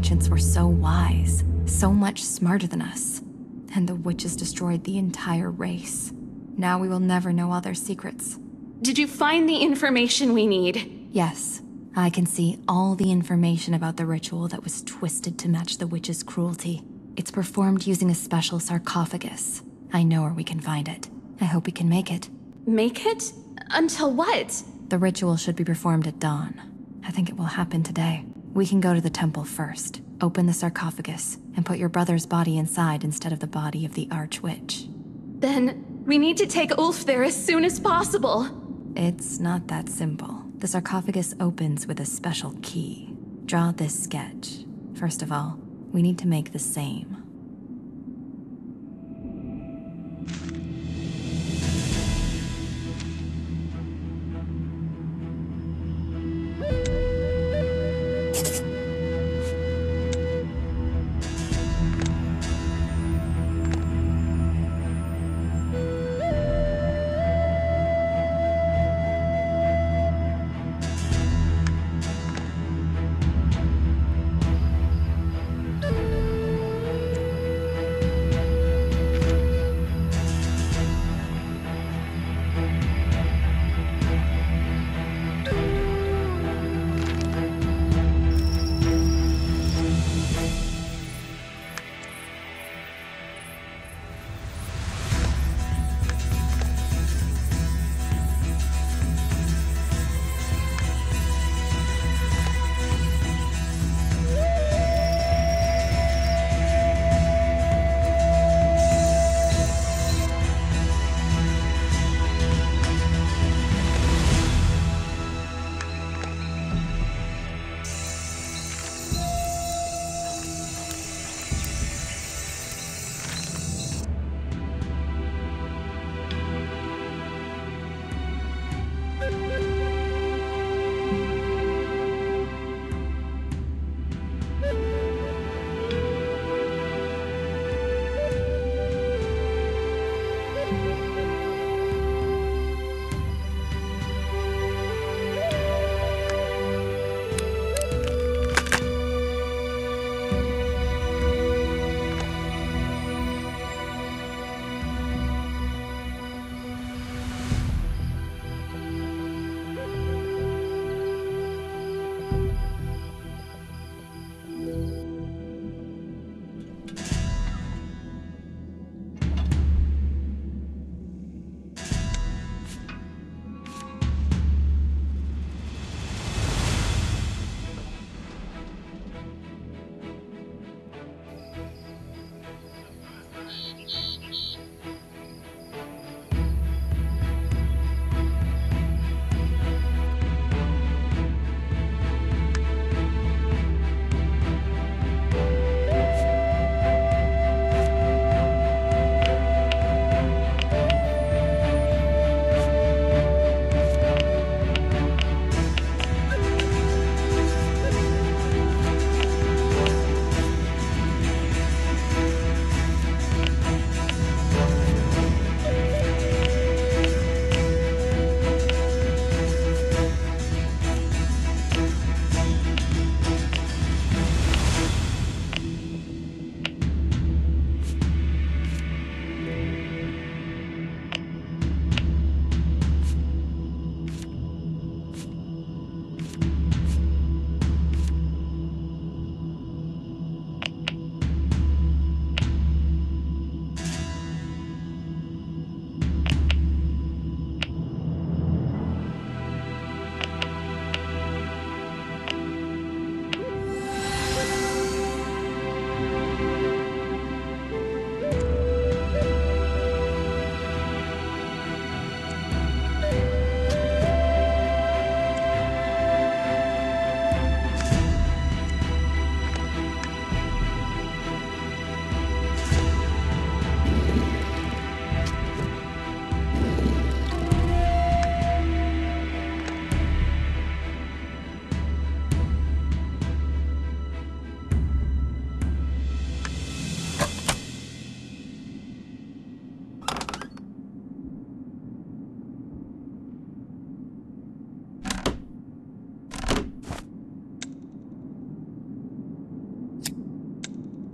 [SPEAKER 9] ancients were so wise, so much smarter than us. And the witches destroyed the entire race. Now we will never know all their secrets.
[SPEAKER 2] Did you find the information we need?
[SPEAKER 9] Yes, I can see all the information about the ritual that was twisted to match the witch's cruelty. It's performed using a special sarcophagus. I know where we can find it. I hope we can make it.
[SPEAKER 2] Make it? Until what?
[SPEAKER 9] The ritual should be performed at dawn. I think it will happen today. We can go to the temple first, open the sarcophagus, and put your brother's body inside instead of the body of the Archwitch.
[SPEAKER 2] Then we need to take Ulf there as soon as possible.
[SPEAKER 9] It's not that simple. The sarcophagus opens with a special key. Draw this sketch. First of all, we need to make the same.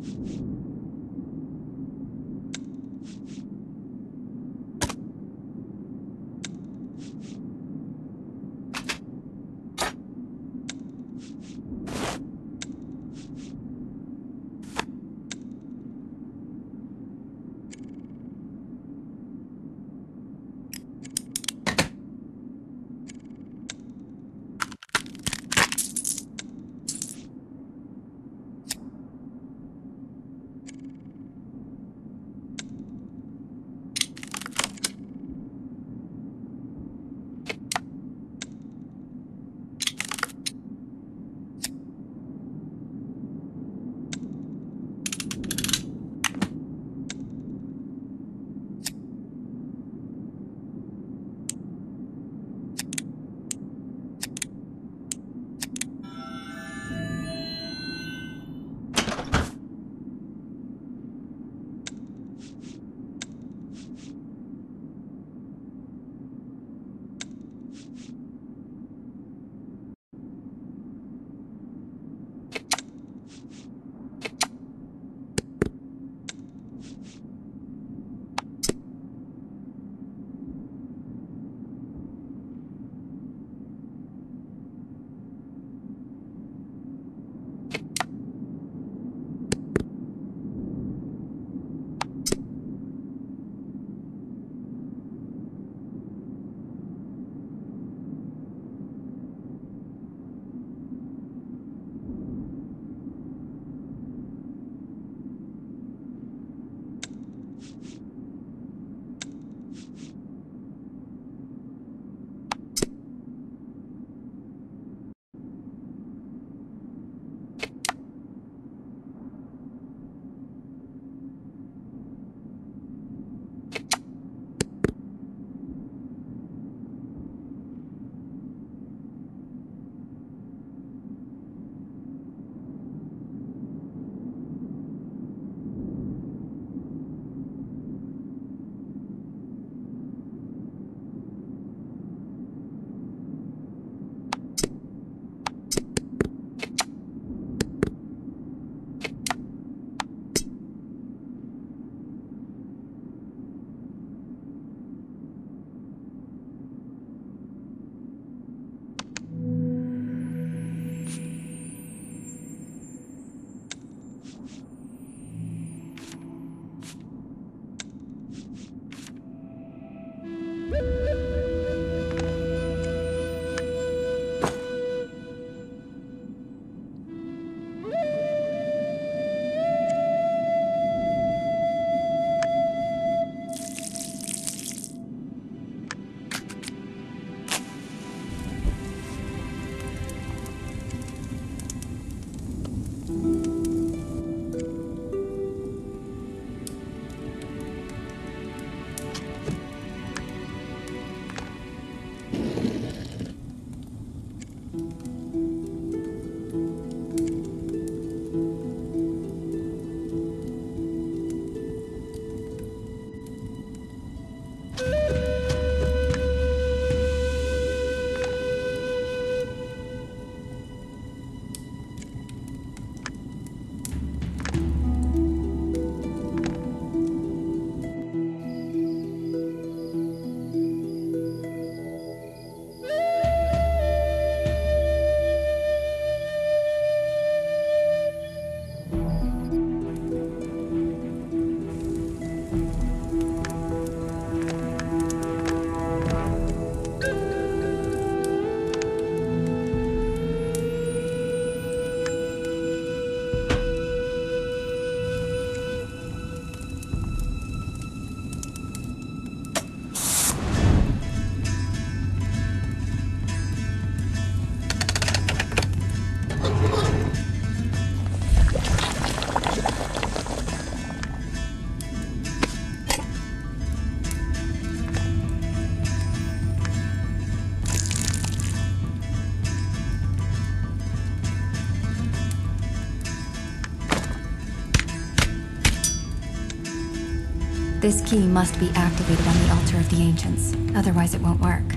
[SPEAKER 9] This key must be activated on the altar of the ancients, otherwise it won't work.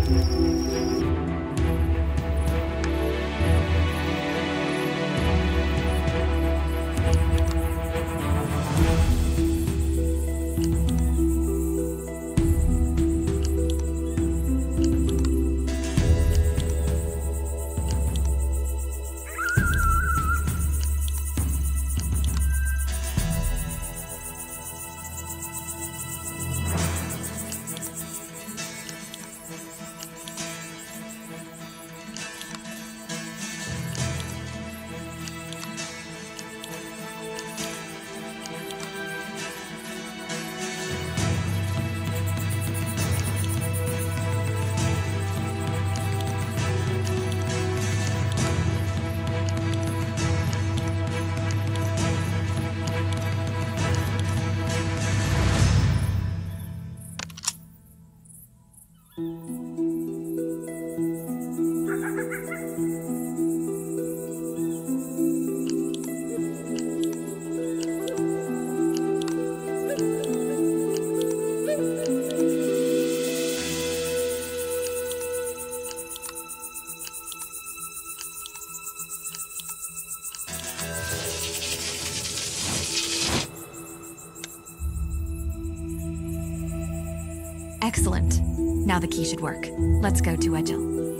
[SPEAKER 9] Excellent. Now the key should work. Let's go to Edgel.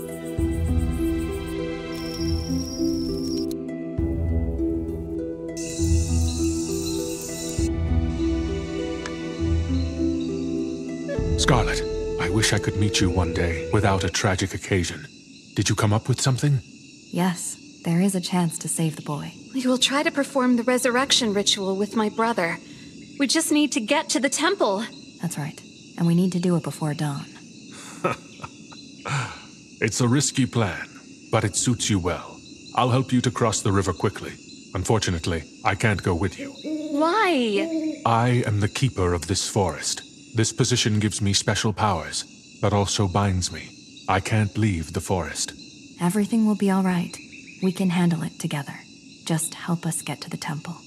[SPEAKER 7] Scarlet, I wish I could meet you one day without a tragic occasion. Did you come up with something?
[SPEAKER 9] Yes, there is a chance to save the boy.
[SPEAKER 2] We will try to perform the resurrection ritual with my brother. We just need to get to the temple.
[SPEAKER 9] That's right. And we need to do it before dawn.
[SPEAKER 7] It's a risky plan, but it suits you well. I'll help you to cross the river quickly. Unfortunately, I can't go with you.
[SPEAKER 2] Why?
[SPEAKER 7] I am the keeper of this forest. This position gives me special powers, but also binds me. I can't leave the forest.
[SPEAKER 9] Everything will be all right. We can handle it together. Just help us get to the temple.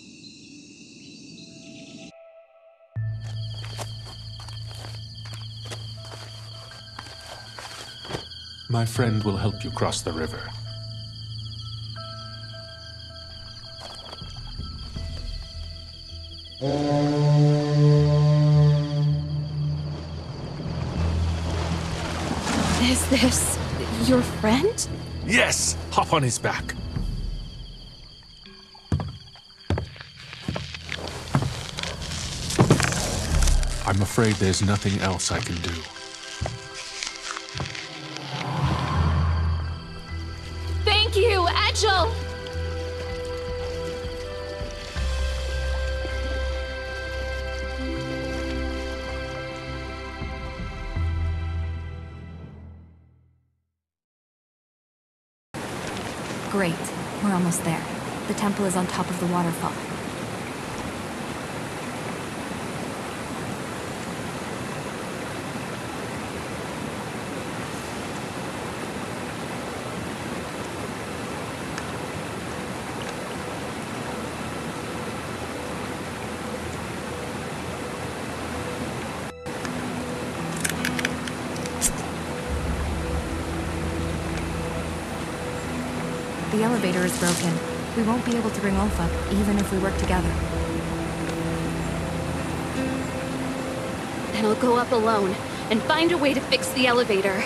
[SPEAKER 7] My friend will help you cross the river.
[SPEAKER 2] Is this your friend?
[SPEAKER 7] Yes! Hop on his back. I'm afraid there's nothing else I can do.
[SPEAKER 2] Thank you, Edgel!
[SPEAKER 9] Great. We're almost there. The temple is on top of the waterfall. The elevator is broken. We won't be able to bring Ulf up, even if we work together.
[SPEAKER 2] Then I'll go up alone and find a way to fix the elevator.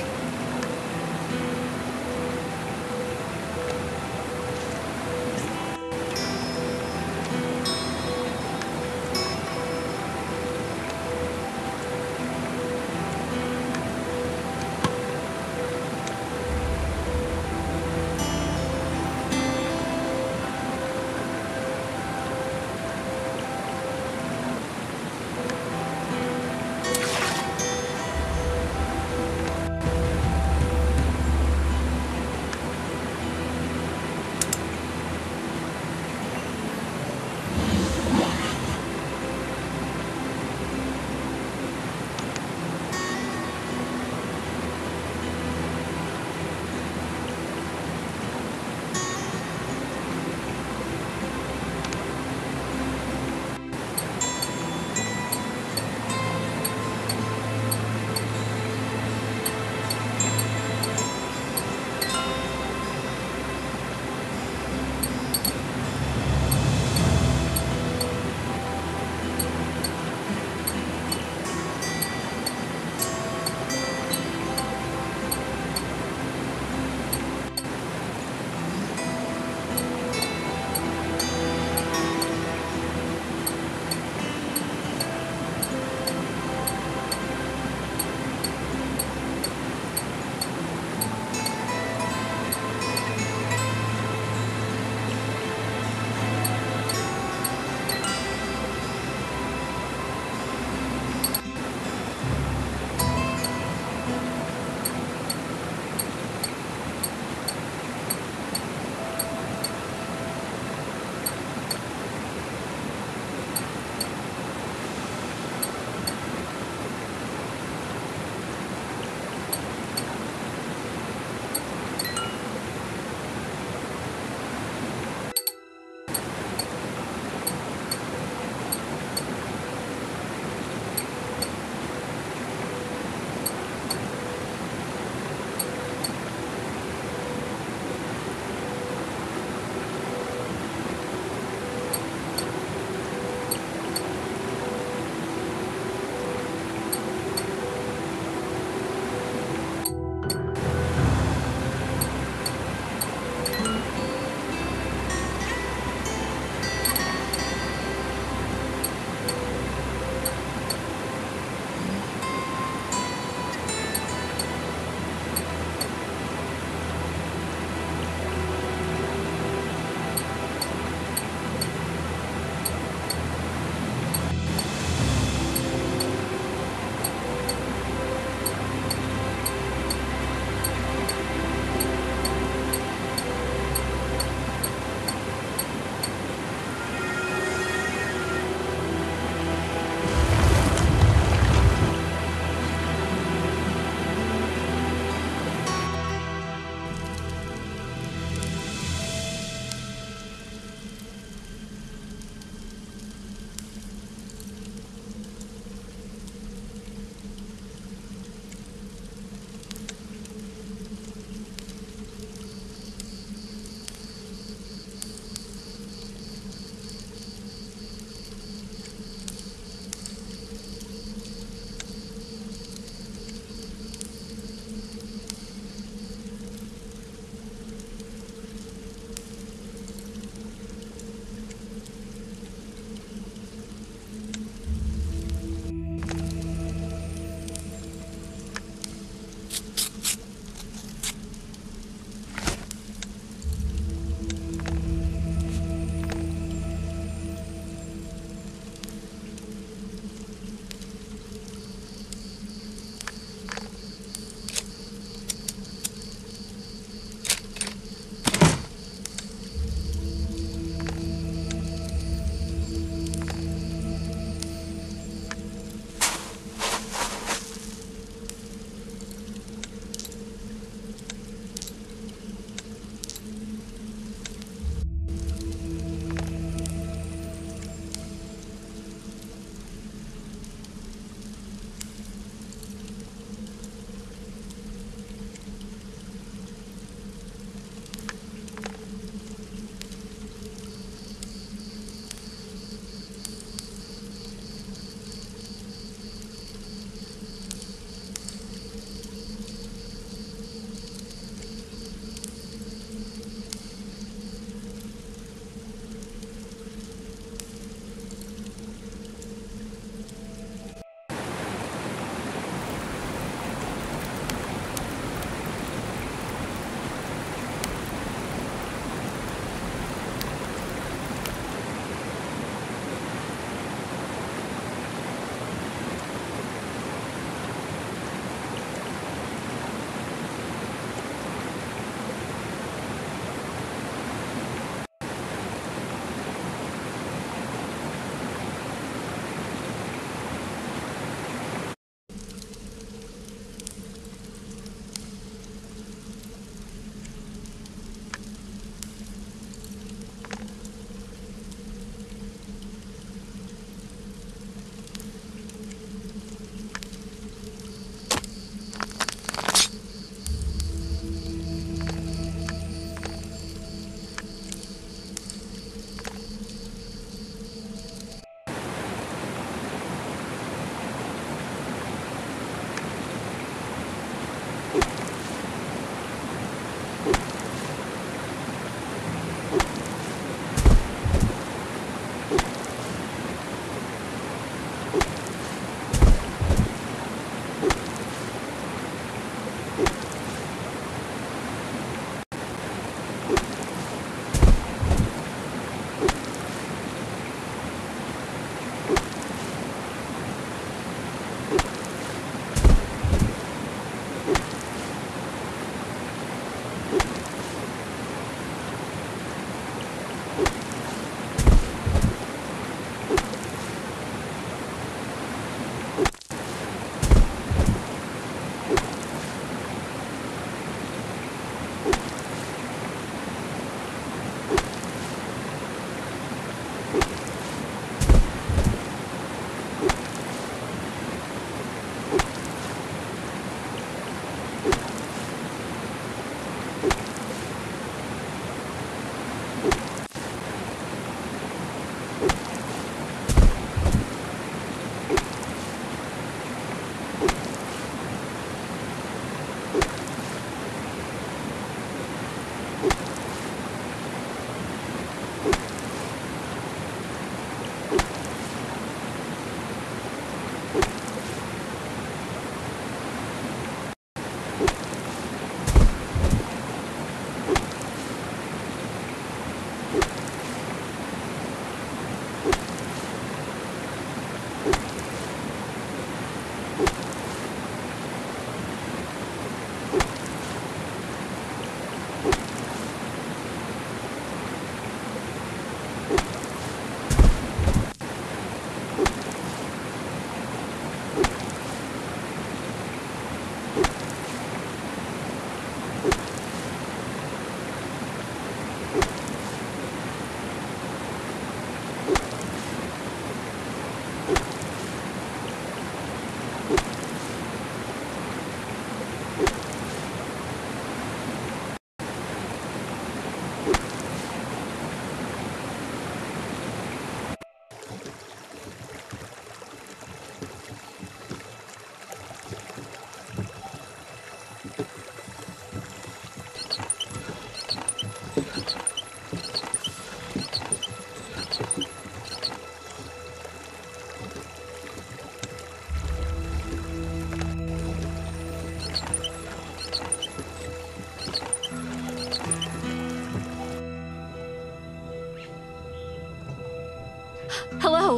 [SPEAKER 2] Hello?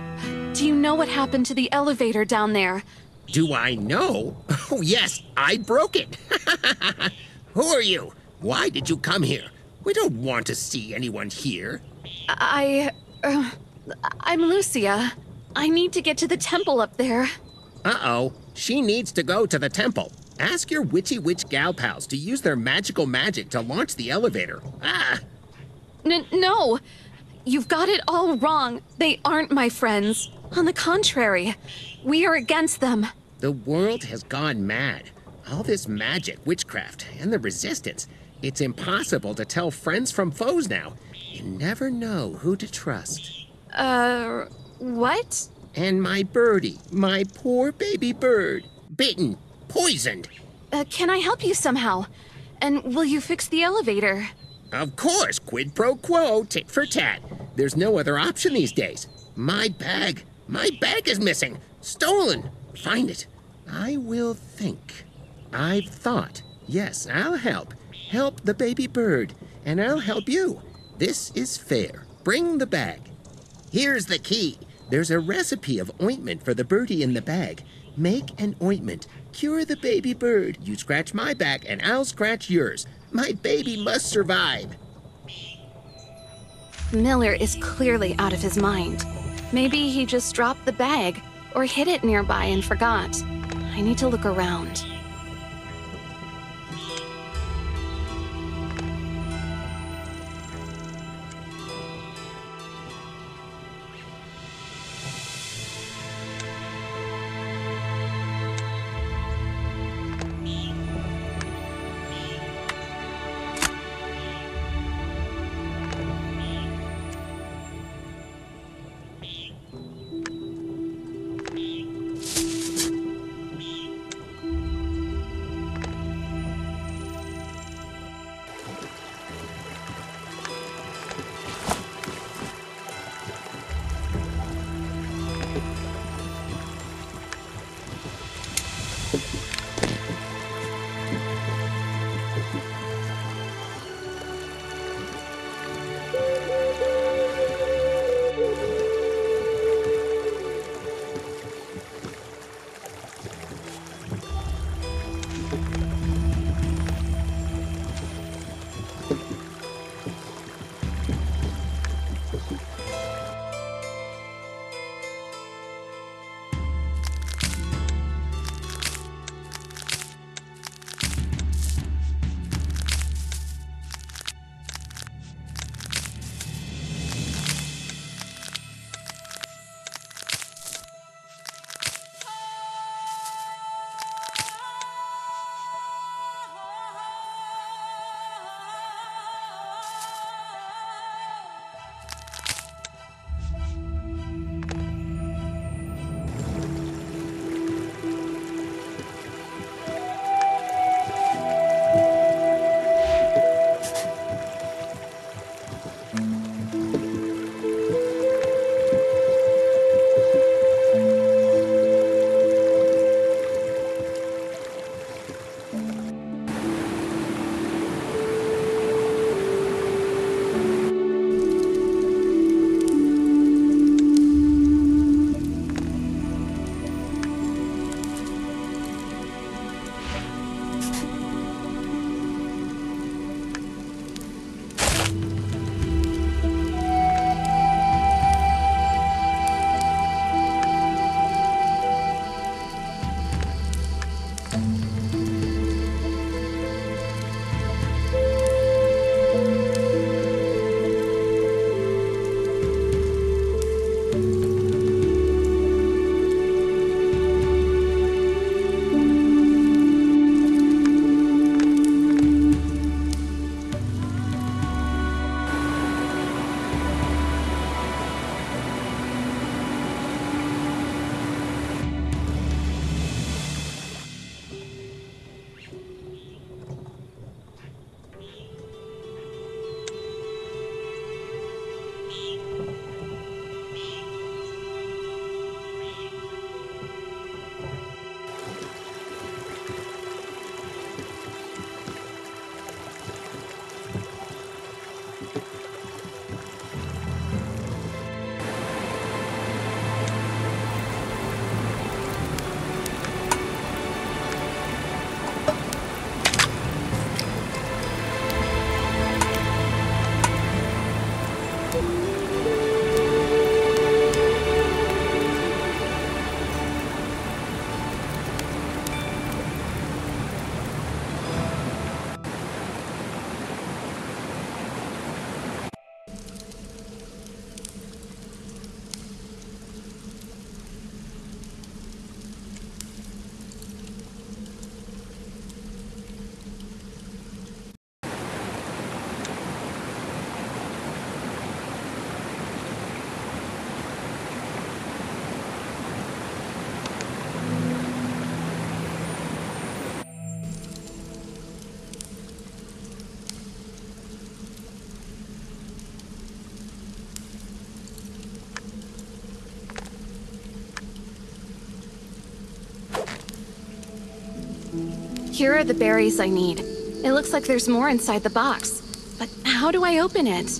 [SPEAKER 2] Do you know what happened to the elevator down there?
[SPEAKER 10] Do I know? Oh, yes, I broke it. Who are you? Why did you come here? We don't want to see anyone here.
[SPEAKER 2] I... Uh, I'm Lucia. I need to get to the temple up there.
[SPEAKER 10] Uh-oh. She needs to go to the temple. Ask your witchy witch gal pals to use their magical magic to launch the elevator. Ah!
[SPEAKER 2] N- no! You've got it all wrong. They aren't my friends. On the contrary, we are against them.
[SPEAKER 10] The world has gone mad. All this magic, witchcraft, and the resistance. It's impossible to tell friends from foes now. You never know who to trust.
[SPEAKER 2] Uh, what?
[SPEAKER 10] And my birdie, my poor baby bird. Bitten, poisoned.
[SPEAKER 2] Uh, can I help you somehow? And will you fix the elevator?
[SPEAKER 10] Of course, quid pro quo, tit for tat. There's no other option these days. My bag, my bag is missing. Stolen. Find it. I will think. I've thought. Yes, I'll help. Help the baby bird, and I'll help you. This is fair. Bring the bag. Here's the key. There's a recipe of ointment for the birdie in the bag. Make an ointment. Cure the baby bird. You scratch my back, and I'll scratch yours. My baby must survive.
[SPEAKER 2] Miller is clearly out of his mind. Maybe he just dropped the bag, or hid it nearby and forgot. I need to look around. Here are the berries I need. It looks like there's more inside the box. But how do I open it?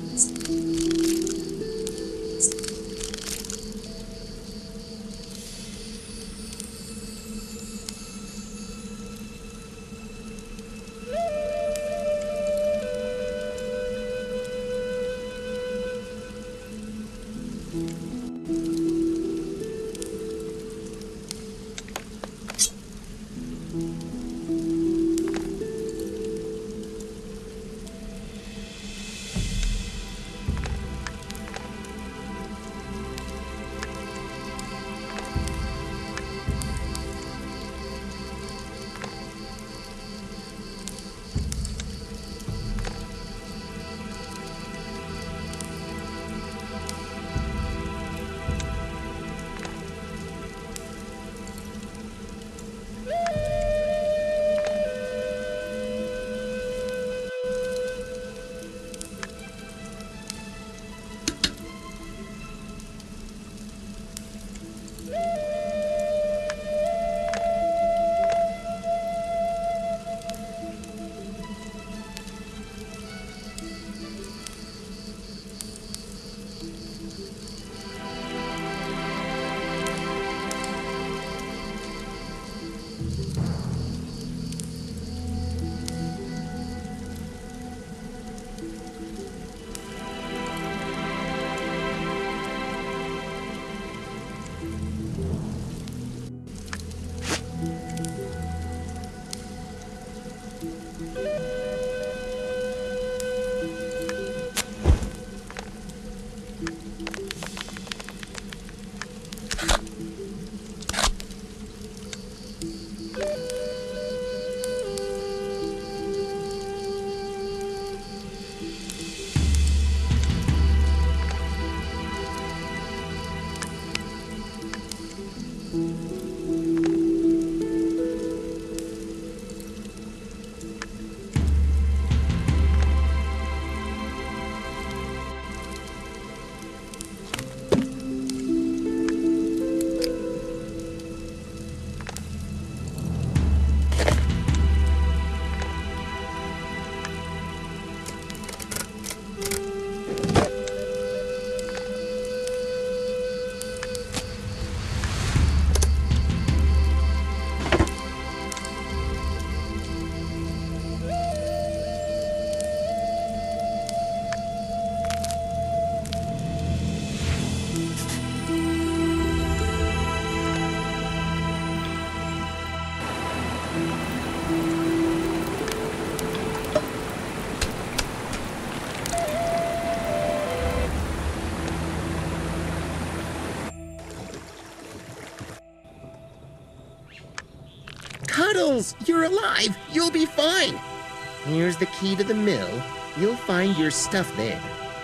[SPEAKER 10] Cuddles, you're alive. You'll be fine. Here's the key to the mill. You'll find your stuff there.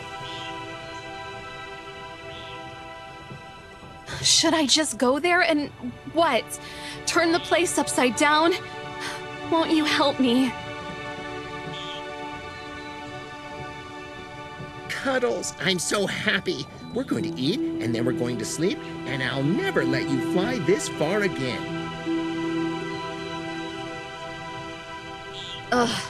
[SPEAKER 2] Should I just go there and what? Turn the place upside down? Won't you help me?
[SPEAKER 10] Cuddles, I'm so happy. We're going to eat, and then we're going to sleep, and I'll never let you fly this far again.
[SPEAKER 2] Ugh.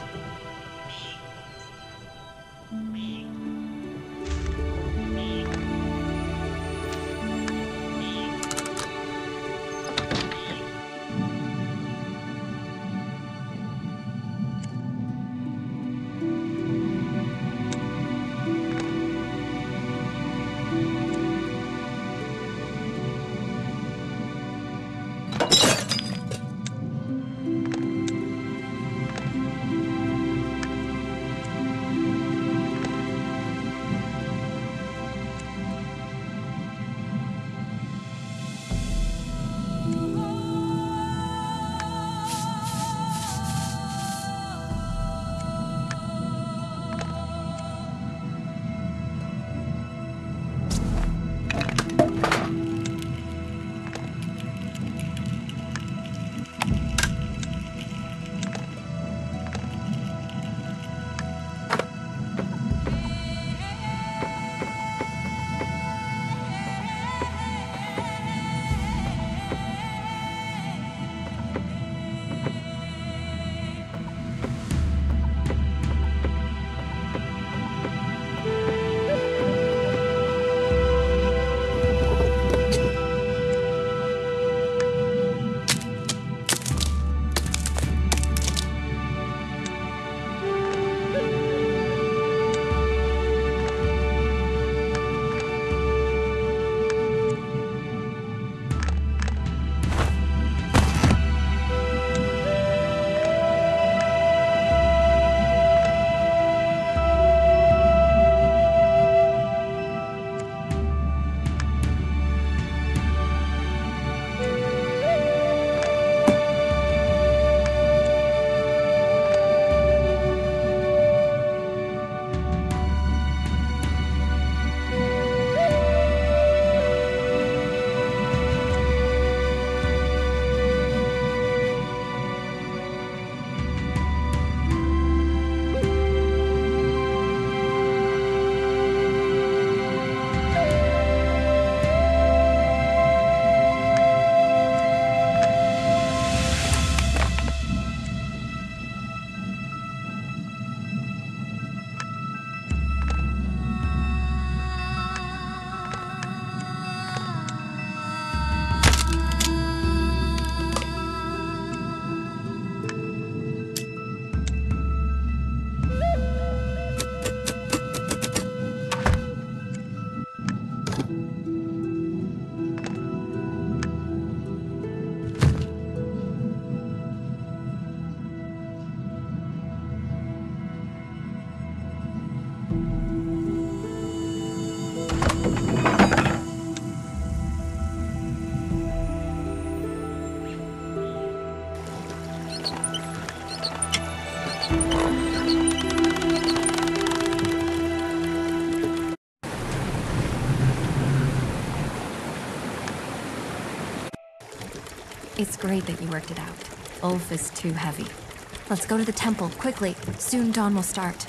[SPEAKER 9] It's great that you worked it out. Ulf is too heavy. Let's go to the temple, quickly. Soon dawn will start.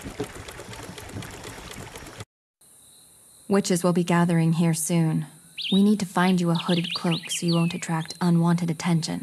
[SPEAKER 9] Witches will be gathering here soon. We need to find you a hooded cloak so you won't attract unwanted attention.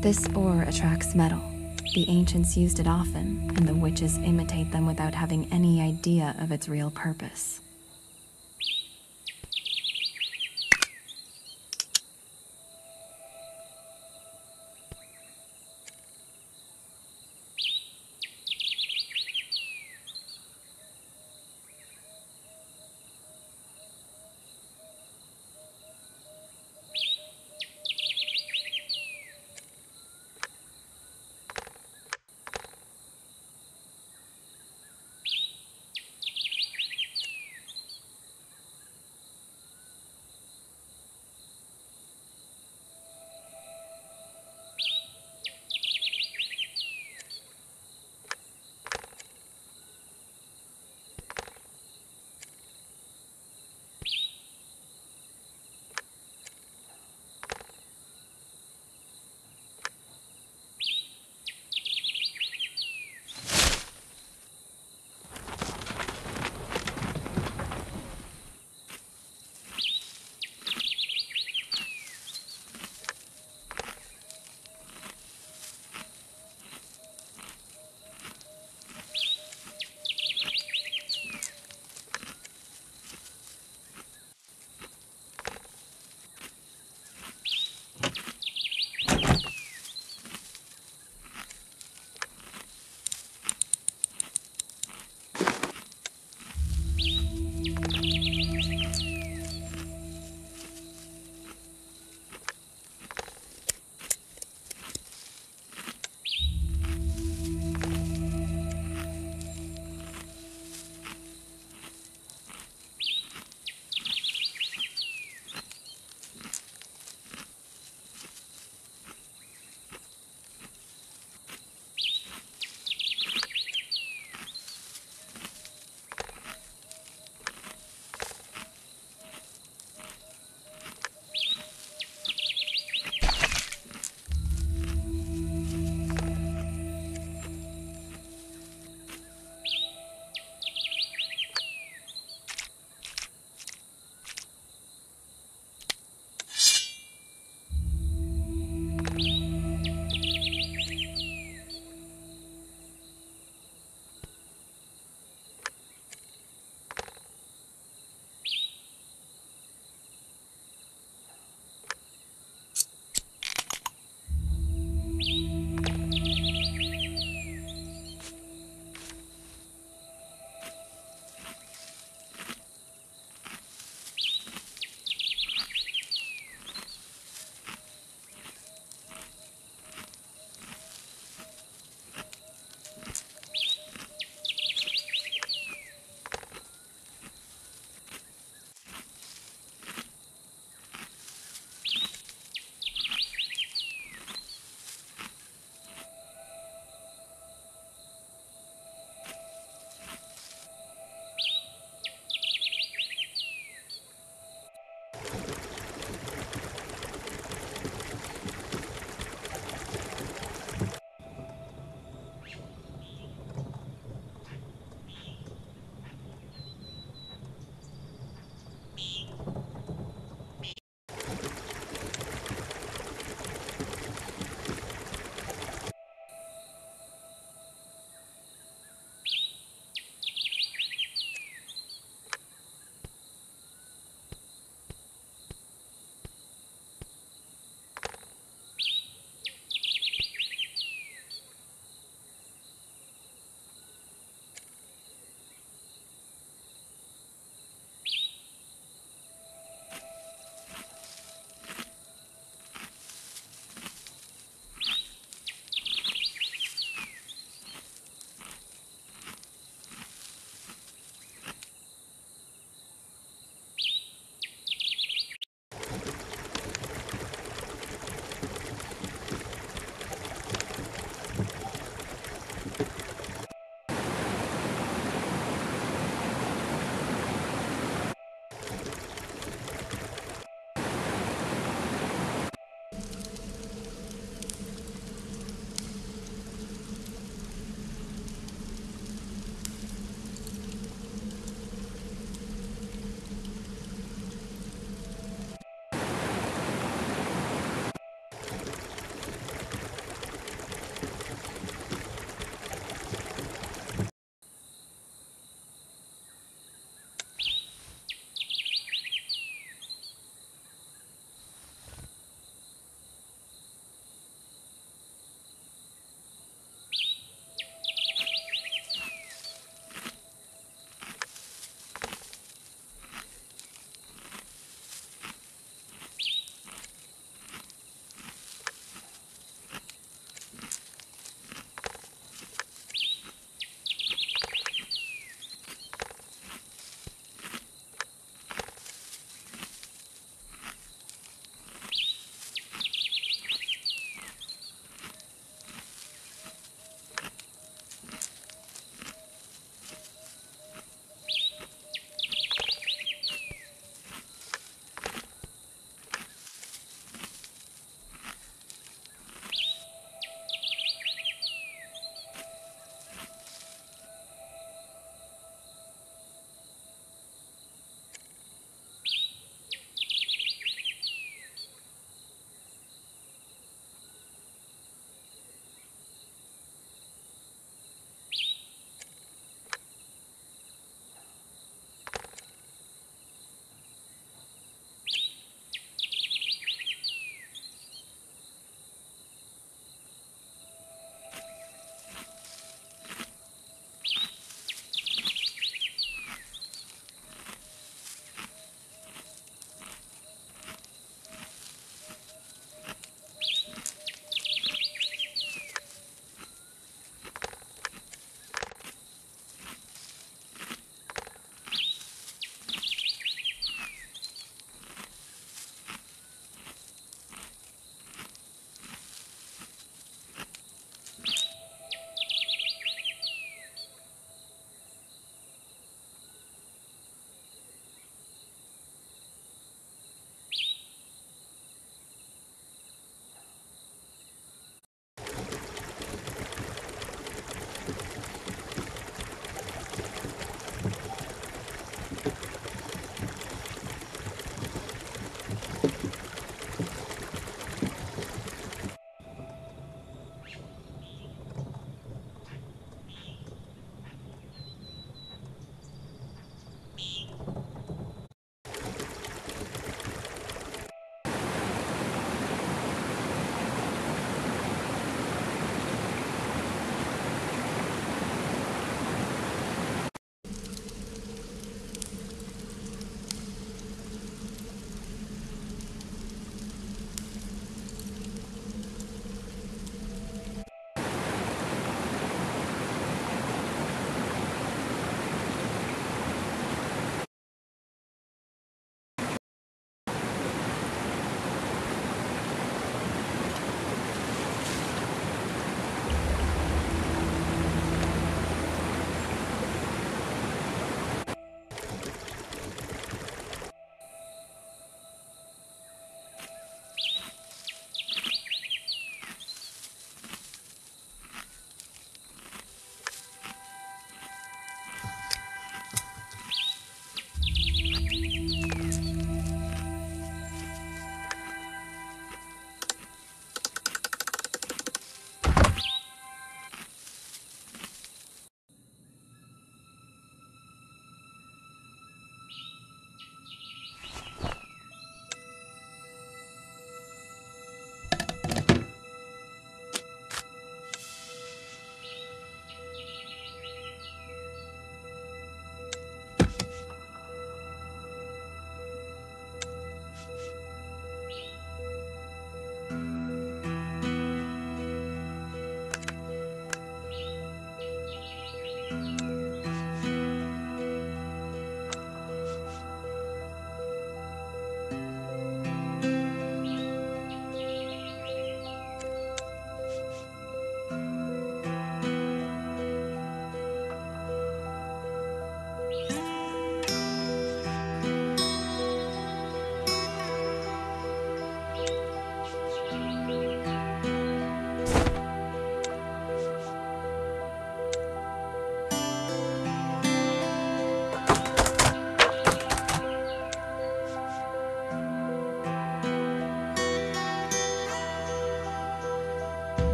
[SPEAKER 9] This ore attracts metal. The ancients used it often, and the witches imitate them without having any idea of its real purpose.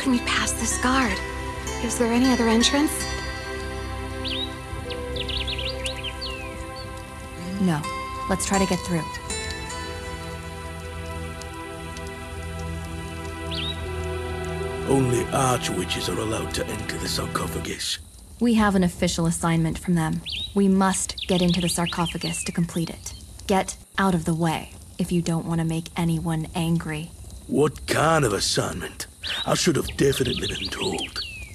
[SPEAKER 2] can we pass this guard? Is there any other entrance?
[SPEAKER 9] No. Let's try to get through.
[SPEAKER 4] Only archwitches are allowed to enter the sarcophagus.
[SPEAKER 9] We have an official assignment from them. We must get into the sarcophagus to complete it. Get out of the way if you don't want to make anyone angry.
[SPEAKER 4] What kind of assignment? I should have definitely been told.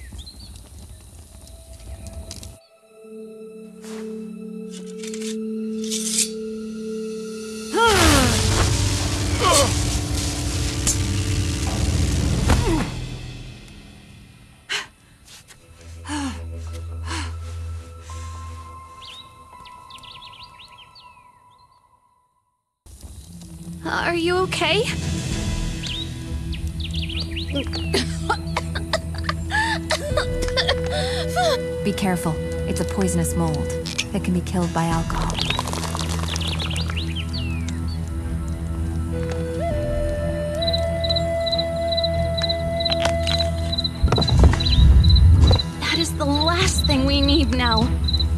[SPEAKER 2] Are you okay?
[SPEAKER 9] Be careful. It's a poisonous mold. It can be killed by alcohol.
[SPEAKER 2] That is the last thing we need now.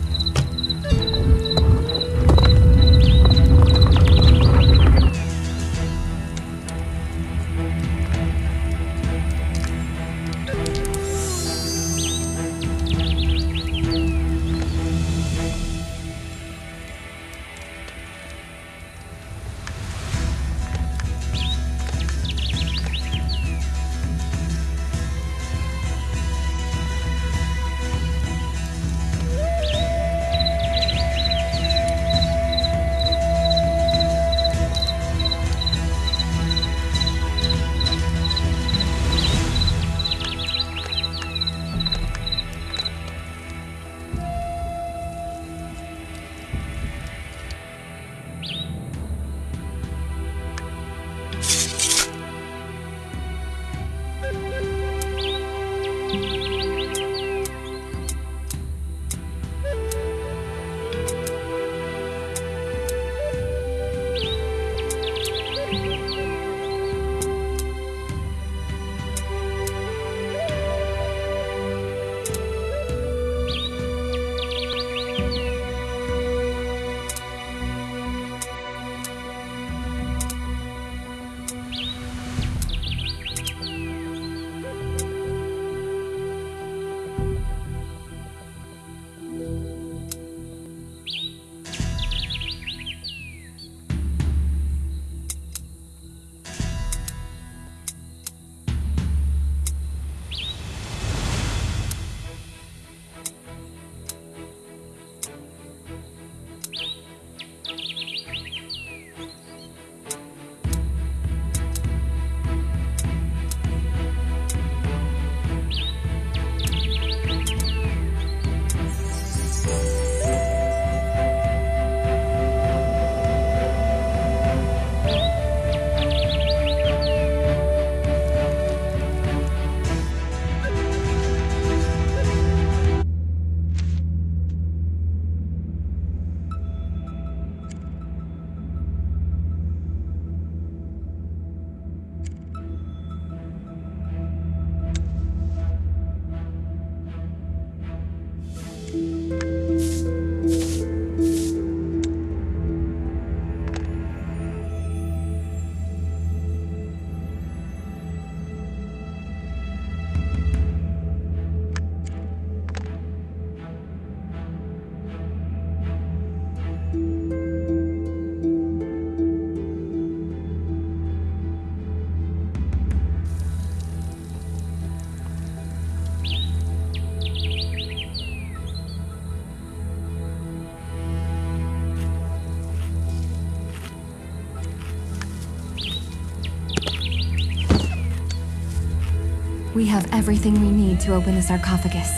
[SPEAKER 9] We have everything we need to open the sarcophagus.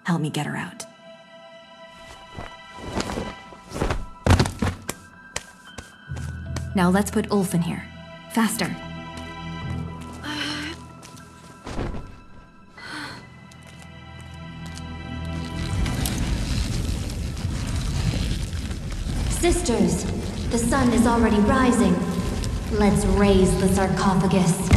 [SPEAKER 9] Help me get her out. Now let's put Ulf in here. Faster.
[SPEAKER 11] Sisters, the sun is already rising. Let's raise the sarcophagus.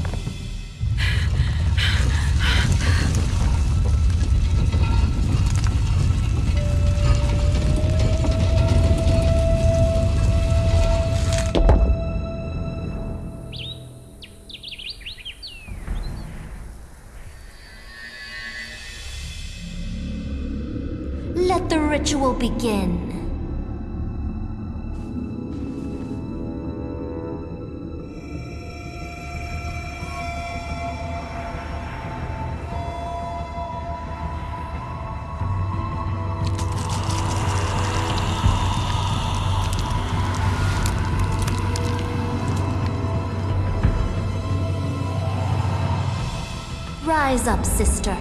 [SPEAKER 11] Let the ritual begin. Rise up, sister.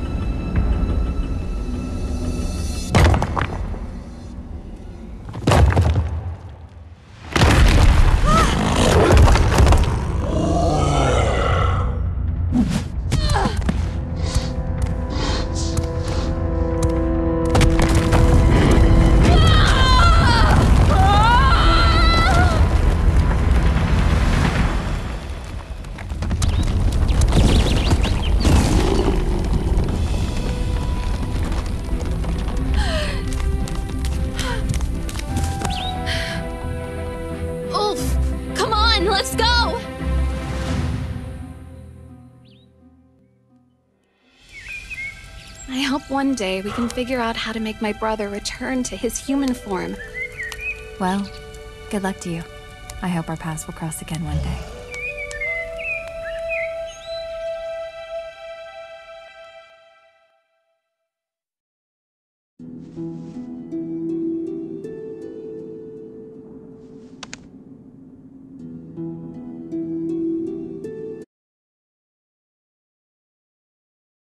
[SPEAKER 2] Let's go! I hope one day we can figure out how to make my brother return to his human form.
[SPEAKER 9] Well, good luck to you. I hope our paths will cross again one day.